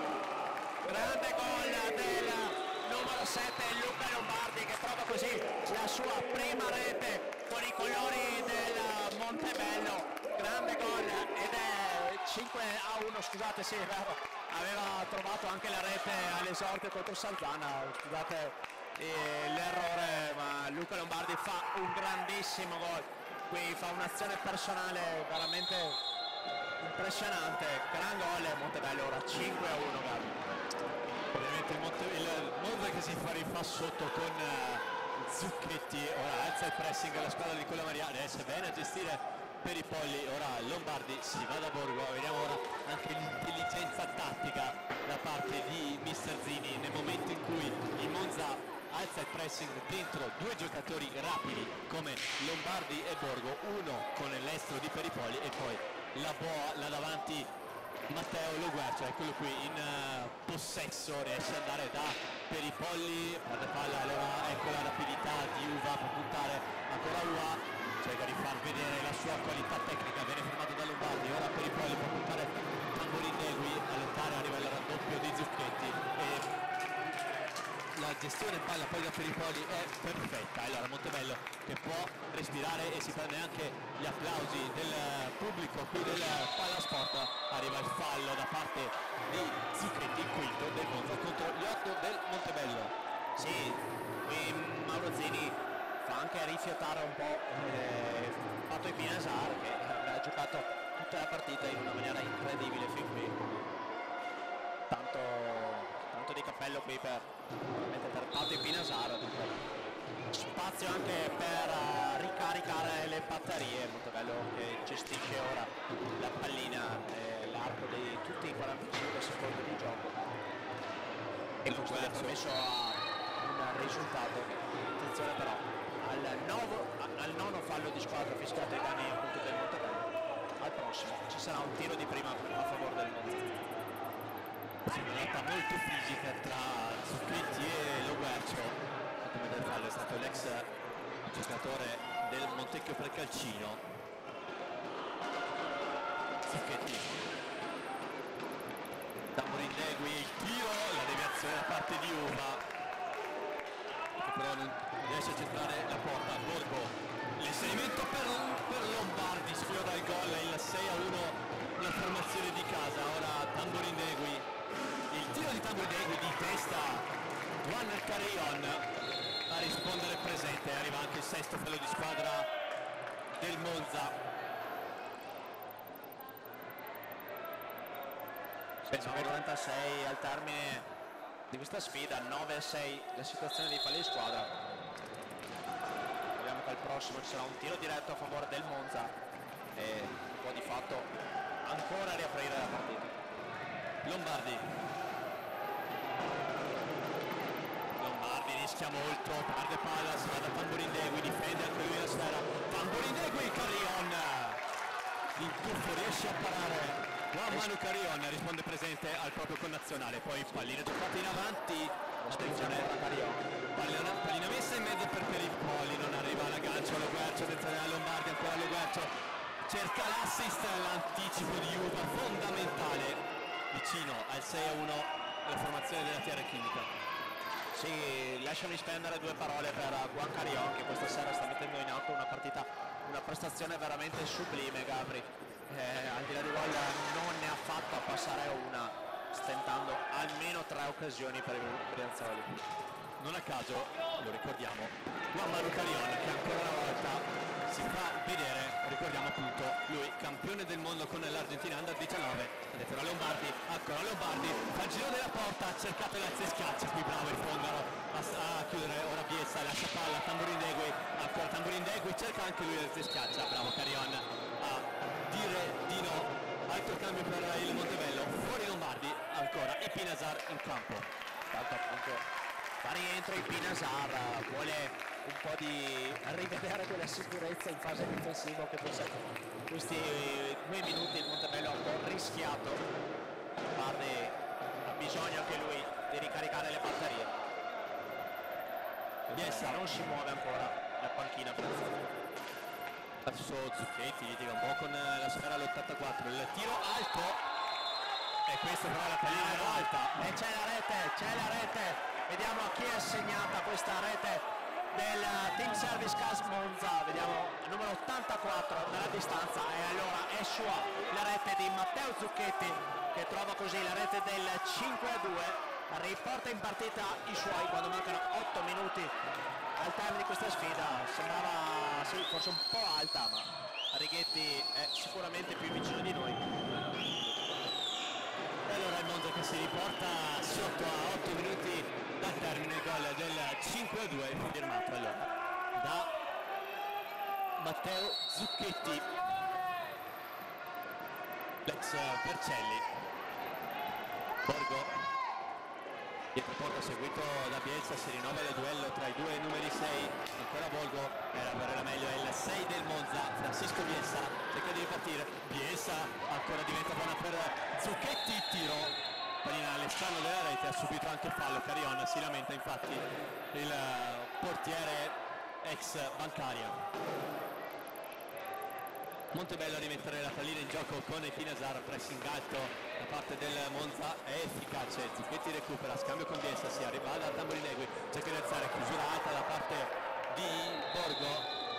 Grande gol del numero sette Luca Lombardi che trova così la sua prima rete con i colori del Montebello, grande gol ed è cinque a uno, scusate, sì è vero, aveva trovato anche la rete all'esordio contro Salzana, scusate eh, l'errore, ma Luca Lombardi fa un grandissimo gol, qui fa un'azione personale veramente impressionante, gran gol Montebello, ora cinque a uno Gabi. Ovviamente il, Monte, il Monza che si fa rifà sotto con uh, Zucchetti, ora alza il pressing alla squadra di Con Maria, riesce bene a gestire Peripolli, ora Lombardi si va da Borgo, vediamo ora anche l'intelligenza tattica da parte di mister Zini nel momento in cui il Monza alza il pressing dentro due giocatori rapidi come Lombardi e Borgo, uno con l'estero di Peripolli e poi la boa là davanti Matteo Lo Guercio, eccolo qui in uh, possesso, riesce ad andare da Peripolli, perde palla, allora ecco la rapidità di Uva per puntare ancora Uva, cerca di far vedere la sua qualità tecnica, viene fermato da Lombardi, ora Peripolli può puntare Tamburinegui, a lottare arriva il raddoppio di Zucchetti e la gestione palla poi da Peripolli è perfetta, allora Montebello che può respirare e si prende anche gli applausi del pubblico qui del Palasport, arriva il fallo da parte di Zucchetti, il quinto del Monza contro gli otto del Montebello. Sì, qui Mauro Zini fa anche rifiatare un po' eh, Pato Pinasar che ha giocato tutta la partita in una maniera incredibile fin qui, tanto, tanto di cappello qui per, per Pato e Pinasar, spazio anche per uh, ricaricare le batterie, Montebello che gestisce ora la pallina nell'arco di tutti i quarantacinque secondi di gioco e questo ha permesso a un risultato, attenzione però al, novo, al nono fallo di squadra fischiato ai danni appunto del Montebello, al prossimo ci sarà un tiro di prima a favore del Monza. Una lotta molto fisica tra Zucchetti e Lo Guercio, come del fallo è stato l'ex giocatore del Montecchio Precalcino. Zucchetti, Tamburinegui, il tiro, la deviazione da parte di Uva che però non riesce a centrare la porta. Borgo, l'inserimento per, per Lombardi, sfiora il gol, il sei a uno la formazione di casa. Ora Tamburinegui, il tiro di Tamburinegui di testa, Juan Carrion a rispondere presente, arriva anche il sesto fallo di squadra del Monza. nove a trentasei al termine di questa sfida, nove a sei la situazione dei falli di squadra. Vediamo che al prossimo ci sarà un tiro diretto a favore del Monza e può di fatto ancora riaprire la partita. Lombardi. Lombardi rischia molto, perde palla, si va da Tamborindegui, difende anche lui la sfera. Tamborindegui, Carrion. Il tuffo riesce a parare. Juan Manu Carrion risponde presente al proprio connazionale. Poi pallina giocata in avanti. Attenzione, pallina, pallina messa in mezzo per Perippoli, non arriva l'aggancio allo Guercio, attenzione a Lombardi, ancora allo Guercio, cerca l'assist, l'anticipo di Juva fondamentale, vicino al sei a uno la formazione della T R Chimica. Sì, lasciami spendere due parole per Juan Carrion, che questa sera sta mettendo in atto una partita, una prestazione veramente sublime, Gabri. Eh, al di là di gol non ne ha fatto a passare una, stentando almeno tre occasioni per i Brianzoli. Non a caso, lo ricordiamo, Juan Manu Carrion che ancora una volta si fa vedere, ricordiamo appunto, lui campione del mondo con l'Argentina under diciannove, attenzione a Lombardi, ancora Lombardi, fa il giro della porta, ha cercato l'Ezze schiaccia, qui bravo il Fongaro a, a chiudere, ora Bielsa, lascia palla, Tamborindegui, ancora Tamborindegui, cerca anche lui l'Ezze schiaccia, bravo Carrion a dire di no. Altro cambio per il Montebello, fuori Lombardi, ancora e Pinazar in campo. Tanto appunto fa rientro in Pinazar, vuole un po' di rivedere quella sicurezza in fase difensiva che forse questi due minuti il Montebello ha un po' rischiato. Lombardi ha bisogno anche lui di ricaricare le batterie. Bielsa non si muove ancora la panchina francese. Adesso Zucchetti litiga un po' con la sfera all'ottantaquattro, il tiro alto e questa però è la pallina ah, alta e c'è la rete, c'è la rete, vediamo a chi è assegnata questa rete del Team Service Cas Monza, vediamo il numero ottantaquattro dalla distanza e allora è sua la rete di Matteo Zucchetti che trova così la rete del cinque a due, riporta in partita i suoi quando mancano otto minuti al termine di questa sfida. Sembrava sì, forse un po' alta, ma Righetti è sicuramente più vicino di noi. E allora il Monza che si riporta sotto a otto minuti dal termine, il gol del cinque a due firmato allora da Matteo Zucchetti, l'ex Vercelli. Borgo dietro porta seguito da Bielsa, si rinnova il duello tra i due numeri sei, ancora Borgo per avere la meglio, è il sei del Monza, Francisco Bielsa cerca di ripartire, Bielsa ancora diventa buona per Zucchetti, tiro, pallina all'esterno della rete, ha subito anche fallo, Carrion si lamenta infatti il portiere ex Bancaria. Montebello a rimettere la pallina in gioco con Pinazar, pressing alto da parte del Monza è efficace, Zucchetti recupera, scambio con Bielsa, si arriva da Tamborindegui, cerca di alzare, chiusura alta da parte di Borgo,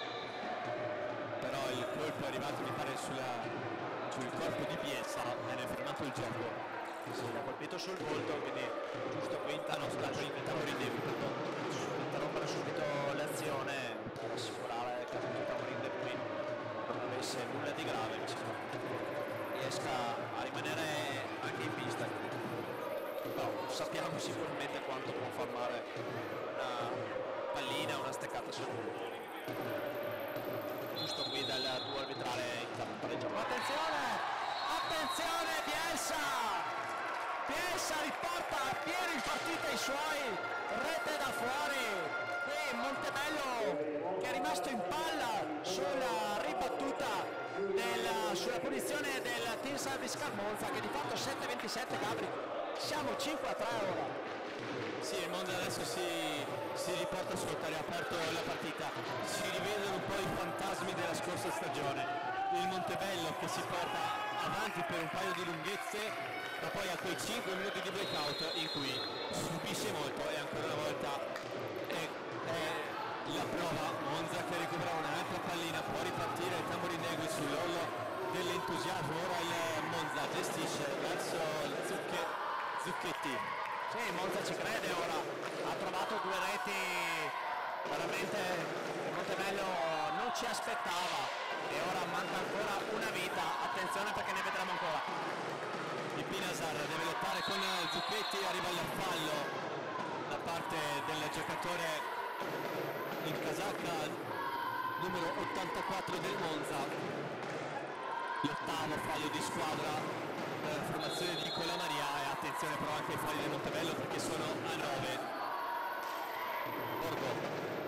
però il colpo è arrivato mi pare sulla, sul corpo di Bielsa, viene fermato il gioco. Si è colpito sul volto, quindi giusto qui ah, no, scusate, in Tamborindegui, interrompere subito l'azione per assicurare che Tamborindegui non avesse nulla di grave, riesca a rimanere anche in pista, però sappiamo sicuramente quanto può far male una pallina, una steccata sul muro. Giusto qui dal duo arbitrale in pareggio. Attenzione! Attenzione Bielsa! Bielsa riporta a pieno in partita i suoi, rete da fuori. Qui Montebello che è rimasto in palla sulla ribattuta della, sulla punizione del Team Service Car Monza, che di fatto sette a ventisette, Gabri, siamo cinque a tre ora. Sì, il Monza adesso si, si riporta sul aperto la partita, si rivedono un po' i fantasmi della scorsa stagione, il Montebello che si porta avanti per un paio di lunghezze, ma poi ha quei cinque minuti di breakout in cui subisce molto e ancora una volta è, è la prova. Monza che recupera un'altra pallina, può ripartire il Tamborindegui sull'orlo dell'entusiasmo, ora il Monza gestisce verso il Zucche, Zucchetti. Sì, Monza ci crede ora, ha trovato due reti veramente Montebello non ci aspettava e ora manca ancora una vita, attenzione perché ne vedremo ancora. Di Pinazar deve lottare con Zucchetti, arriva il fallo da parte del giocatore in casacca numero ottantaquattro del Monza, l'ottavo fallo di squadra la formazione di Nicola Maria, e attenzione però anche ai falli del Montebello perché sono a nove. Borgo,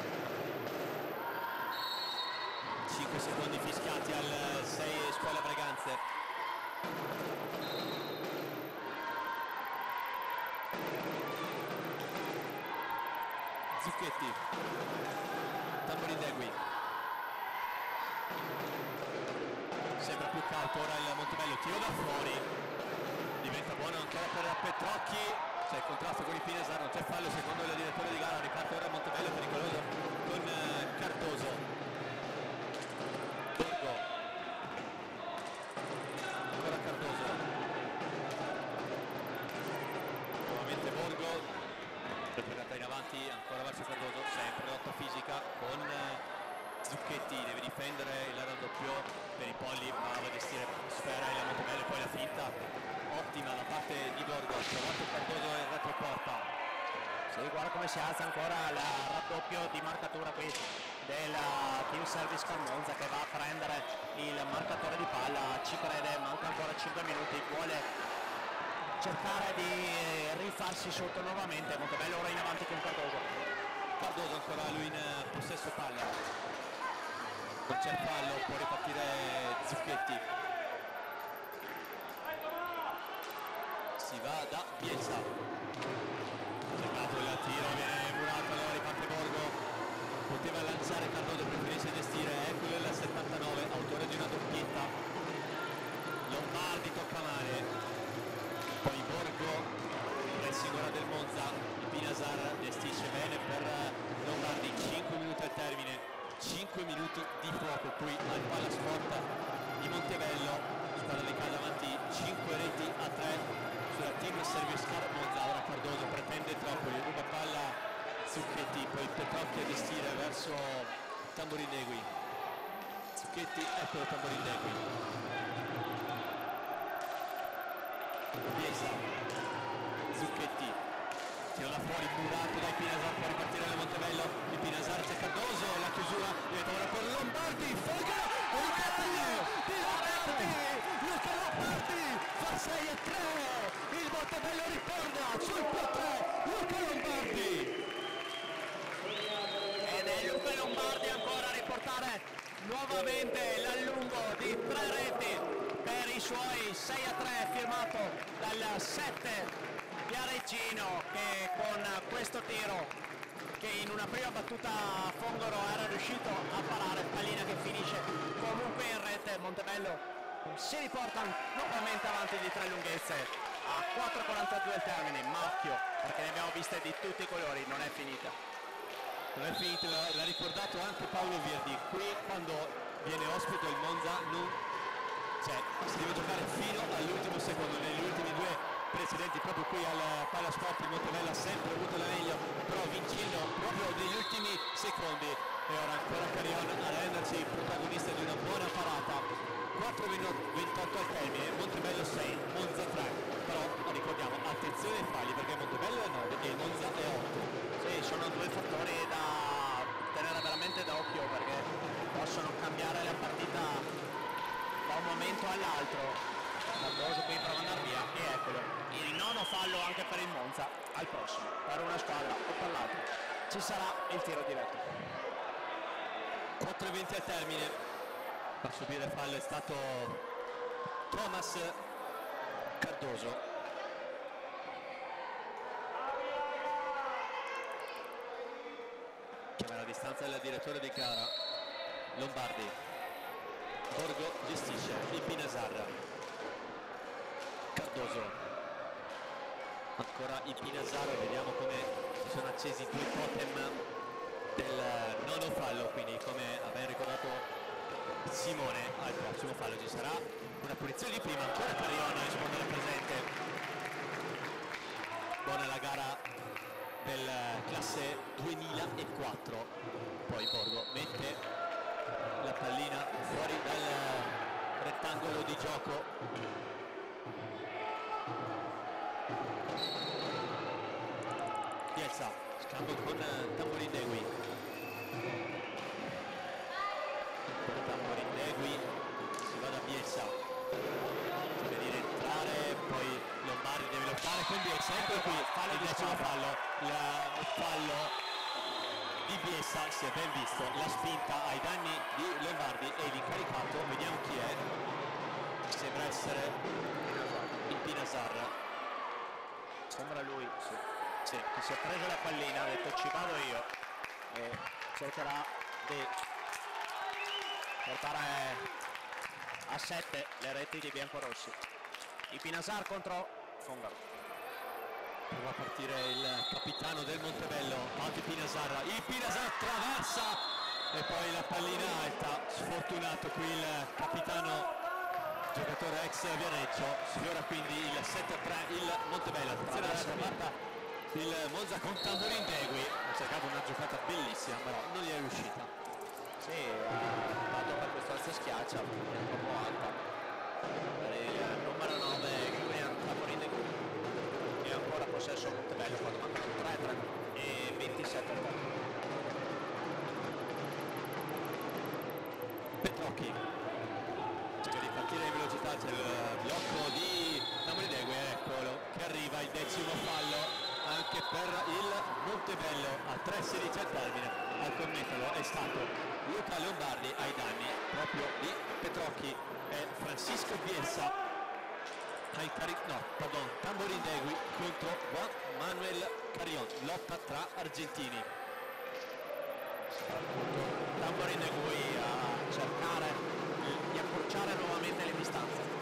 cinque secondi fischiati al sei Scuola Breganze. Zucchetti, Tamborindegui, sembra più cauto ora il Montebello, tiro da fuori, diventa buono ancora per Petrocchi, c'è il contrasto con il Pinesar, non c'è fallo secondo il direttore di gara, riparte ora il Montebello pericoloso con eh, Cardoso. Borgo, ancora Cardoso, nuovamente Borgo, preparata in avanti, ancora verso Cardoso, sempre lotta fisica con Zucchetti, deve difendere il raddoppio per i polli, ma va a gestire sfera e la Montebello, poi la finta ottima da parte di Borgo, ha trovato Cardoso in retroporta. Sì, guarda come si alza ancora il raddoppio di marcatura qui del Team Service Monza, che va a prendere il marcatore di palla, ci crede, manca ancora cinque minuti, vuole cercare di rifarsi sotto nuovamente. Montebello ora in avanti con Cardoso. Cardoso ancora lui in possesso palla, non c'è fallo, può ripartire Zucchetti, si va da Bielsa, cercato il tiro, viene murato, allora riparte Borgo, poteva lanciare Cardoso, preferisce gestire, eccolo il settantanove, autore di una doppietta. Lombardi tocca male, poi Borgo, pressing ora del Monza, il Pinasar gestisce bene per Lombardi, cinque minuti al termine, cinque minuti di fuoco qui al Palasport di Montebello, squadra di casa avanti cinque reti a tre sulla Team Service Cup Monza. Ora Cardoso pretende troppo, gli ruba palla Zucchetti, poi Petrocchi a gestire verso Tamborindegui, Zucchetti, eccolo Tamborindegui, Biesa, Zucchetti, tira da fuori, murato dai Pinasar, può ripartire da Montebello, il Pinasar c'è Cardoso, la chiusura diventa ora per Lombardi, Folga, di Lombardi, Luca Lombardi, fa sei a tre, il Montebello ritorna sul tre, Luca Lombardi. Ed è Luca Lombardi ancora a riportare nuovamente l'allungo di tre reti per i suoi sei a tre, firmato dal sette Viareggino, che con questo tiro, che in una prima battuta Fongoro era riuscito a parare, pallina che finisce comunque in rete. Montebello si riporta nuovamente avanti di tre lunghezze a quattro e quarantadue al termine, ma occhio perché ne abbiamo viste di tutti i colori, non è finita. Non è finita, l'ha ricordato anche Paolo Virdi, qui quando viene ospite il Monza non, cioè, si deve giocare fino all'ultimo secondo, negli ultimi due precedenti proprio qui al Palasport il Montebello ha sempre avuto la meglio, però vincendo proprio negli ultimi secondi. E ora ancora Carion a rendersi protagonista di una buona parata. Quattro ventotto al termine, Montebello sei, Monza tre, però ricordiamo attenzione ai falli perché Montebello è nove e Monza è otto. Sì, sono due fattori da tenere veramente d'occhio perché possono cambiare la partita da un momento all'altro. Cardoso qui prova ad andare via e eccolo, il nono fallo anche per il Monza. Al prossimo, per una squadra o per l'altra, ci sarà il tiro diretto. Quattro e venti al termine, a subire fallo è stato Thomas Cardoso. Chiama la distanza del direttore di gara Lombardi. Borgo gestisce il Pinasar, Cardoso, ancora il Pinasar, vediamo come si sono accesi due totem del nono fallo, quindi come aveva ricordato Simone al prossimo fallo ci sarà una punizione di prima, ancora Carion a rispondere presente. Buona la gara del classe duemilaquattro, poi Borgo mette la pallina fuori dal rettangolo di gioco. Bielsa, scambio con Tamborindegui. Con Tamborindegui si va da Bielsa, deve rientrare no, fallo, il fallo di Biessa, si è ben visto, la spinta ai danni di Lombardi e l'incaricato, vediamo chi è, sembra essere il Pinasar. Sembra lui, sì. Sì, che si è preso la pallina, ha detto ci vado io e cercherà di portare a sette le reti di biancorossi. Il Pinasar contro Fongaro. Prova a partire il capitano del Montebello, anche Pinasar, il Pinasar attraversa e poi la pallina alta, sfortunato qui il capitano, giocatore ex Viareggio, sfiora quindi il sette a tre il Montebello. Attenzione alla chiamata il Monza con Tamborin Degui, ha cercato una giocata bellissima però non gli è riuscita. Sì, ha dato per questo alza schiaccia, è un po' alta per il numero nove Tamborin Degui. E ancora possesso Montebello quando mancano tre tre e ventisette a tre. Petrocchi cerca di partire in velocità, c'è il blocco di Tamborin Degui, eccolo che arriva il decimo fallo anche per il Montebello a tre sedici al termine. Al commetterlo è stato Luca Lombardi ai danni proprio di Petrocchi e Francisco Bielsa ai cari... no, pardon, Tamborin Degui contro Juan Manuel Carrion, lotta tra argentini. Tamborin Degui a cercare di accorciare nuovamente le distanze.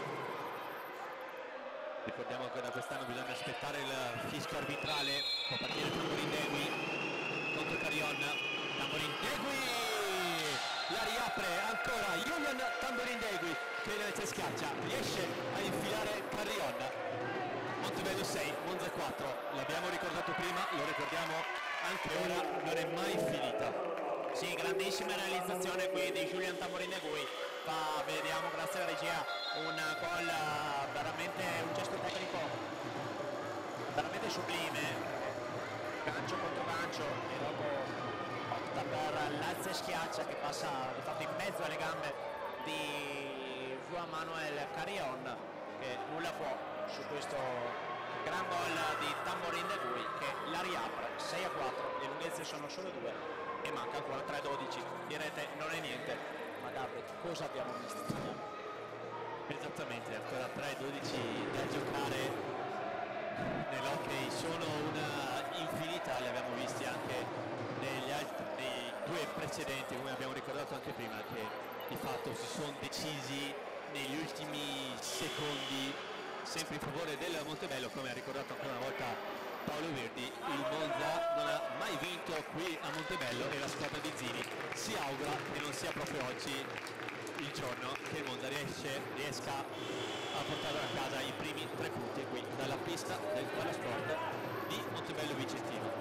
Ricordiamo che da quest'anno bisogna aspettare il fischio arbitrale, può partire Tamborin Degui contro Carrion, Tamborin Degui la riapre ancora Julian Tamborin Degui che ne schiaccia, riesce a infilare Carrion. Montebello sei, Monza quattro, l'abbiamo ricordato prima, lo ricordiamo anche ora, non è mai finita. Sì, grandissima realizzazione qui di Julian Tamborin Degui, fa, vediamo grazie alla regia un gol veramente, un gesto tecnico veramente sublime, gancio contro gancio e dopo opta per l'alza e schiaccia che passa di fatto in mezzo alle gambe di Juan Manuel Carrion, che nulla può su questo gran gol di Tamborin Degui che la riapre sei a quattro, le lunghezze sono solo due e manca ancora tre a dodici, direte non è niente, ma guarda cosa abbiamo visto. Esattamente, ancora tre dodici da giocare nell'hockey, sono una infinità, li abbiamo visti anche negli altri, nei due precedenti, come abbiamo ricordato anche prima, che di fatto si sono decisi negli ultimi secondi, sempre in favore del Montebello, come ha ricordato ancora una volta Paolo Verdi. Il Monza non ha mai vinto qui a Montebello e la squadra di Zini si augura che non sia proprio oggi il giorno che il Monza riesce, riesca a portare a casa i primi tre punti qui dalla pista del Palasport di Montebello Vicentino.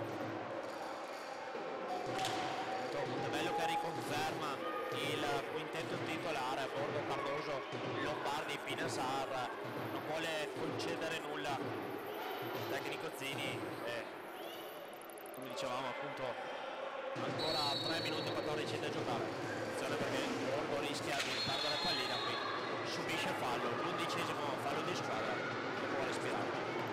Montebello che riconferma il quintetto titolare a bordo Cardoso, Lombardi, Pinasar, non vuole concedere nulla tecnico Zini e, come dicevamo appunto, ancora tre minuti e quattordici da giocare. Perché Borgo rischia di perdere la pallina, qui subisce fallo, l'undicesimo fallo di squadra e può respirare.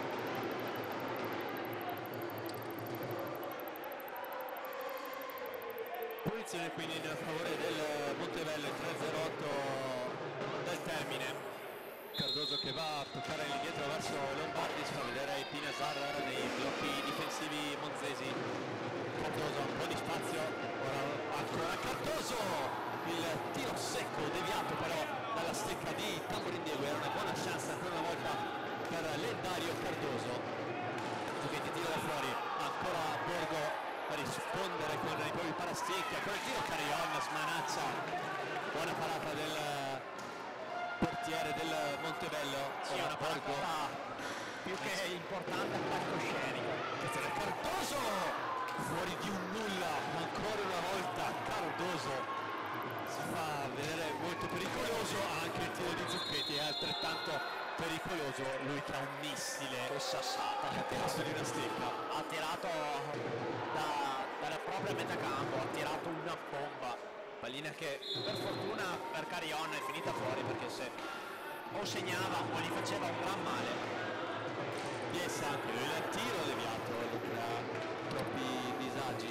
Punizione quindi a favore del Montebello, tre a zero otto dal termine. Cardoso che va a toccare indietro verso Lombardi, si fa vedere il Pinasar nei blocchi difensivi monzesi. Cardoso, un po' di spazio, ora ancora Cardoso, il tiro secco deviato però dalla stecca di Tamborin Degui, era una buona chance ancora una volta per Lendario Cardoso, che tira da fuori, ancora Borgo a rispondere con i propri parastecchi, con il tiro Carrion smanaccia, buona parata del portiere del Montebello. Sì, una parata più che importante, attacco scenico. Cardoso fuori di un nulla, ancora una volta Cardoso si fa vedere molto pericoloso, anche il tiro di Zucchetti è altrettanto pericoloso, lui che ha un missile che sassata che ha tirato di una stecca, ha tirato da, dalla propria metà campo, ha tirato una bomba, pallina che per fortuna per Carrion è finita fuori, perché se o segnava o gli faceva un gran male. Biessa, anche lui il tiro deviato, gli crea troppi disagi.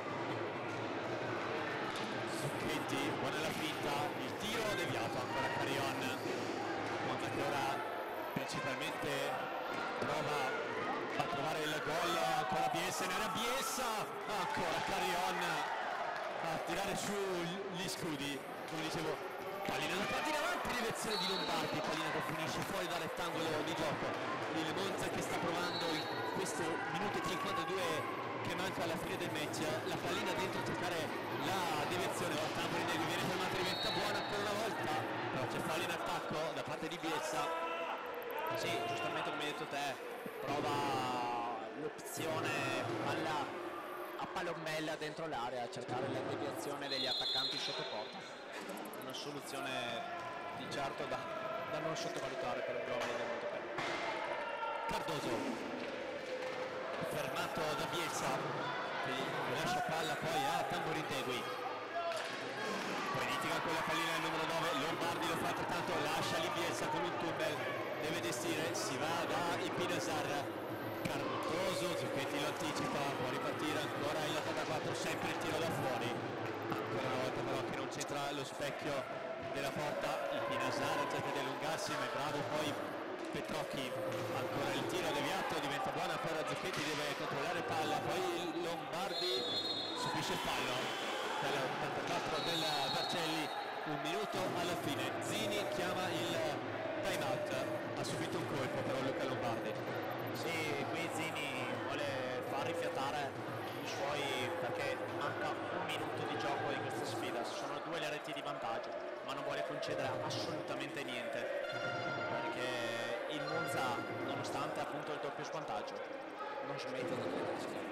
Zucchetti, buona la finta, il tiro deviato, ancora Carion. Monza che ora principalmente prova a trovare il gol, ancora Biessa in area, Biessa, ancora Carion a tirare su gli scudi, come dicevo, pallina da parte in avanti, direzione di Lombardi, pallina che finisce fuori dal rettangolo di gioco. Il Monza che sta provando in questo minuto cinquantadue che manca alla fine del match, la pallina dentro a cercare la direzione, la Tamburi viene fermata, diventa buona ancora una volta, però c'è fallo in attacco da parte di Biessa. Sì, giustamente come hai detto te, prova l'opzione palla a palombella dentro l'area a cercare la deviazione degli attaccanti sotto porta, una soluzione di certo da, da non sottovalutare per il giovane del Montepello. Cardoso fermato da Bielsa che lascia palla poi a Tamborindegui, poi litiga con la pallina il numero nove, Lombardi lo fa altrettanto, lascia lì Bielsa con un tunnel, deve gestire, si va da Ipinasar. Cardoso, Zucchetti lo anticipa, può ripartire ancora il ottantaquattro, sempre il tiro da fuori, ancora una volta però che non c'entra lo specchio della porta, il Pinasar cerca di allungarsi ma è bravo poi Petrocchi, ancora il tiro deviato, diventa buona per Zucchetti, deve controllare palla, poi Lombardi subisce il fallo per l'ottantaquattro del Vercelli, un minuto alla fine, Zini chiama il time out, ha subito un colpo però Luca Lombardi. Sì, qui Zini vuole far rifiatare i suoi perché manca un minuto di gioco di questa sfida, sono due le reti di vantaggio, ma non vuole concedere assolutamente niente perché il Monza, nonostante appunto il doppio svantaggio, non smette di rischiare.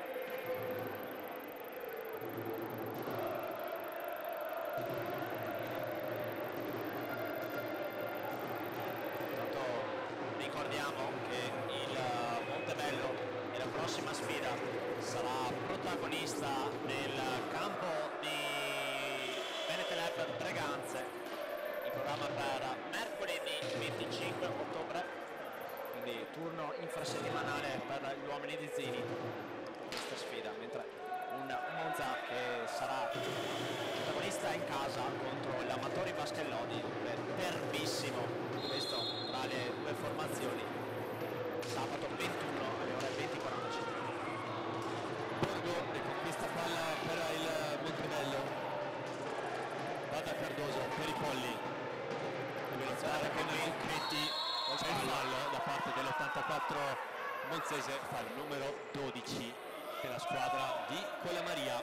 Ricordiamo che il Montebello nella prossima sfida sarà protagonista nel campo di Benetelep Breganze, in programma per mercoledì venticinque ottobre, quindi turno infrasettimanale per gli uomini di Zini questa sfida, mentre un Monza che sarà protagonista in casa contro l'Amatori Baschellodi, derbissimo questo tra le due formazioni, sabato ventuno alle ore venti e quarantacinque. Borgo e conquista palla per il Montebello, va da Cardoso per i Polli, deve lottare con Zucchetti, c'è il fallo da parte dell'ottantaquattro monzese, fallo numero dodici per la squadra di Colamaria.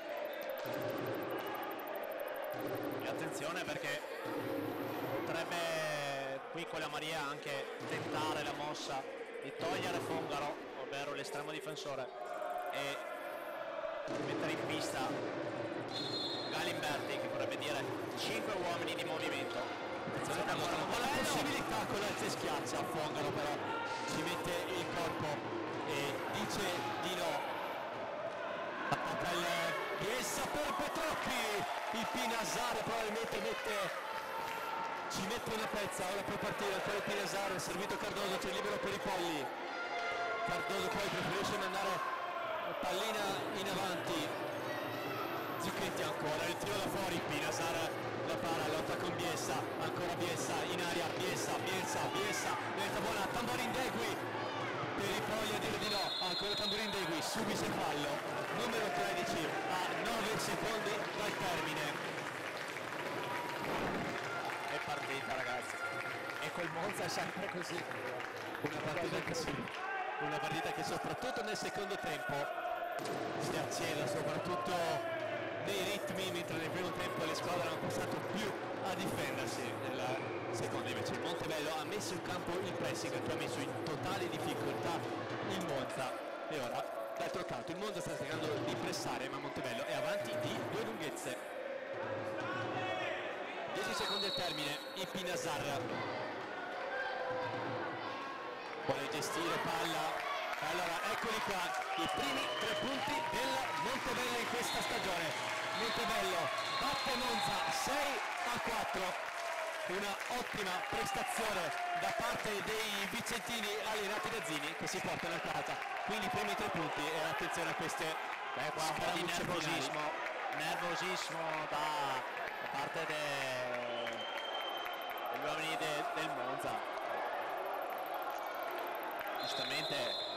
E attenzione perché potrebbe qui Colamaria anche tentare la mossa di togliere Fongaro, ovvero l'estremo difensore, e mettere in pista Galimberti, che vorrebbe dire cinque uomini di movimento. Attenzione per la buona possibilità con l'alza schiaccia, Fongaro però ci mette il corpo e dice di no. Attacca il Bielsa per Petrocchi, il Pinasar probabilmente mette, ci mette una pezza, ora può partire ancora il Pinasar, servito Cardoso, c'è libero per i Polli, Cardoso poi preferisce mandare pallina in avanti, Zucchetti ancora, il tiro da fuori, Pinasar la para, lotta con Bielsa, ancora Bielsa in aria, Bielsa, Bielsa, Bielsa, diventa buona, Tamborindegui per i Polli a dire di no, ancora Tamborindegui, subisce fallo, numero tredici a nove secondi dal termine. È partita ragazzi, e col Monza è sempre così, Una partita che, sì, una partita che soprattutto nel secondo tempo si accela, soprattutto nei ritmi, mentre nel primo tempo le squadre hanno passato più a difendersi. Nella seconda invece il Montebello ha messo in campo il pressing che ha messo in totale difficoltà il Monza, e ora d'altro canto il Monza sta cercando di pressare, ma Montebello è avanti di due lunghezze. dieci secondi al termine, il Pinasar vuole gestire palla. Allora eccoli qua i primi tre punti del Montebello in questa stagione. Montebello batte Monza sei a quattro. una ottima prestazione da parte dei vicentini allenati da Zini, che si portano a casa quindi i primi tre punti. E attenzione a queste Beh, qua un po' di nervosismo, nervosismo da, da parte de, degli uomini de, del Monza. Giustamente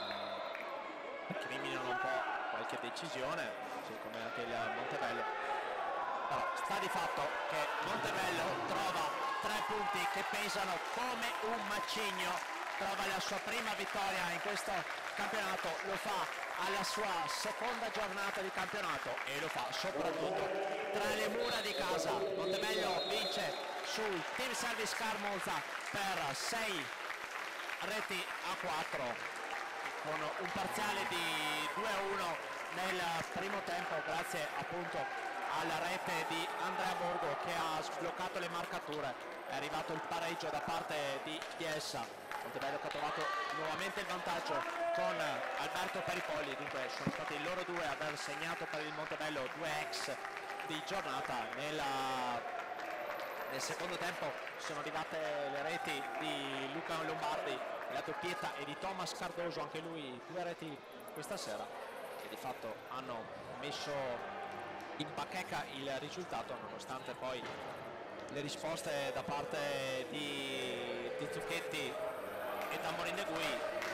eh, criminano un po' qualche decisione, così come anche il Montebello. Però sta di fatto che Montebello trova tre punti che pesano come un macigno, trova la sua prima vittoria in questo campionato, lo fa alla sua seconda giornata di campionato e lo fa soprattutto tra le mura di casa. Montebello vince sul Team Service Car Monza per sei reti a quattro con un parziale di due a uno nel primo tempo, grazie appunto alla rete di Andrea Borgo che ha sbloccato le marcature. È arrivato il pareggio da parte di Chiesa. Montebello che ha trovato nuovamente il vantaggio con Alberto Peripolli, dunque sono stati loro due a aver segnato per il Montebello due ex di giornata. Nella, nel secondo tempo sono arrivate le reti di Luca Lombardi, la doppietta, e di Thomas Cardoso, anche lui due reti questa sera, che di fatto hanno messo in bacheca il risultato, nonostante poi le risposte da parte di, di Zucchetti e Tamborin De Gui,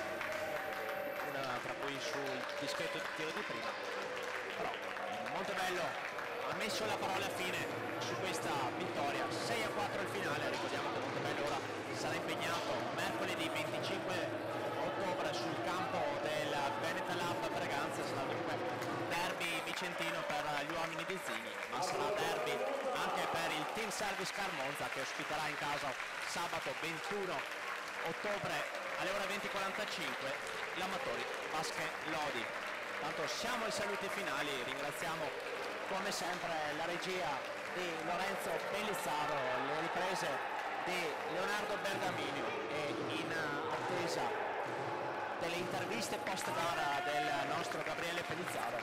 una tra cui sul dischetto di tiro di prima. Però Montebello ha messo la parola fine su questa vittoria, sei a quattro il finale. Ricordiamo che Montebello ora sarà impegnato mercoledì venticinque ottobre sul campo del Veneta Lab Breganza. Sarà dunque derby vicentino per gli uomini di Zini, ma sarà derby anche per il Team Service Car Monza, che ospiterà in casa sabato ventuno ottobre alle ore venti e quarantacinque l'Amatori Basket Lodi. Tanto siamo ai saluti finali, ringraziamo come sempre la regia di Lorenzo Pellizzaro, le riprese di Leonardo Bergaminio e in attesa delle interviste post gara del nostro Gabriele Pellizzaro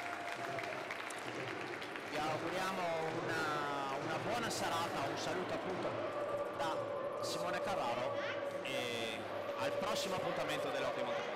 vi auguriamo una, una buona serata. Un saluto appunto da Simone Carraro e al prossimo appuntamento dell'Hockey Montebello.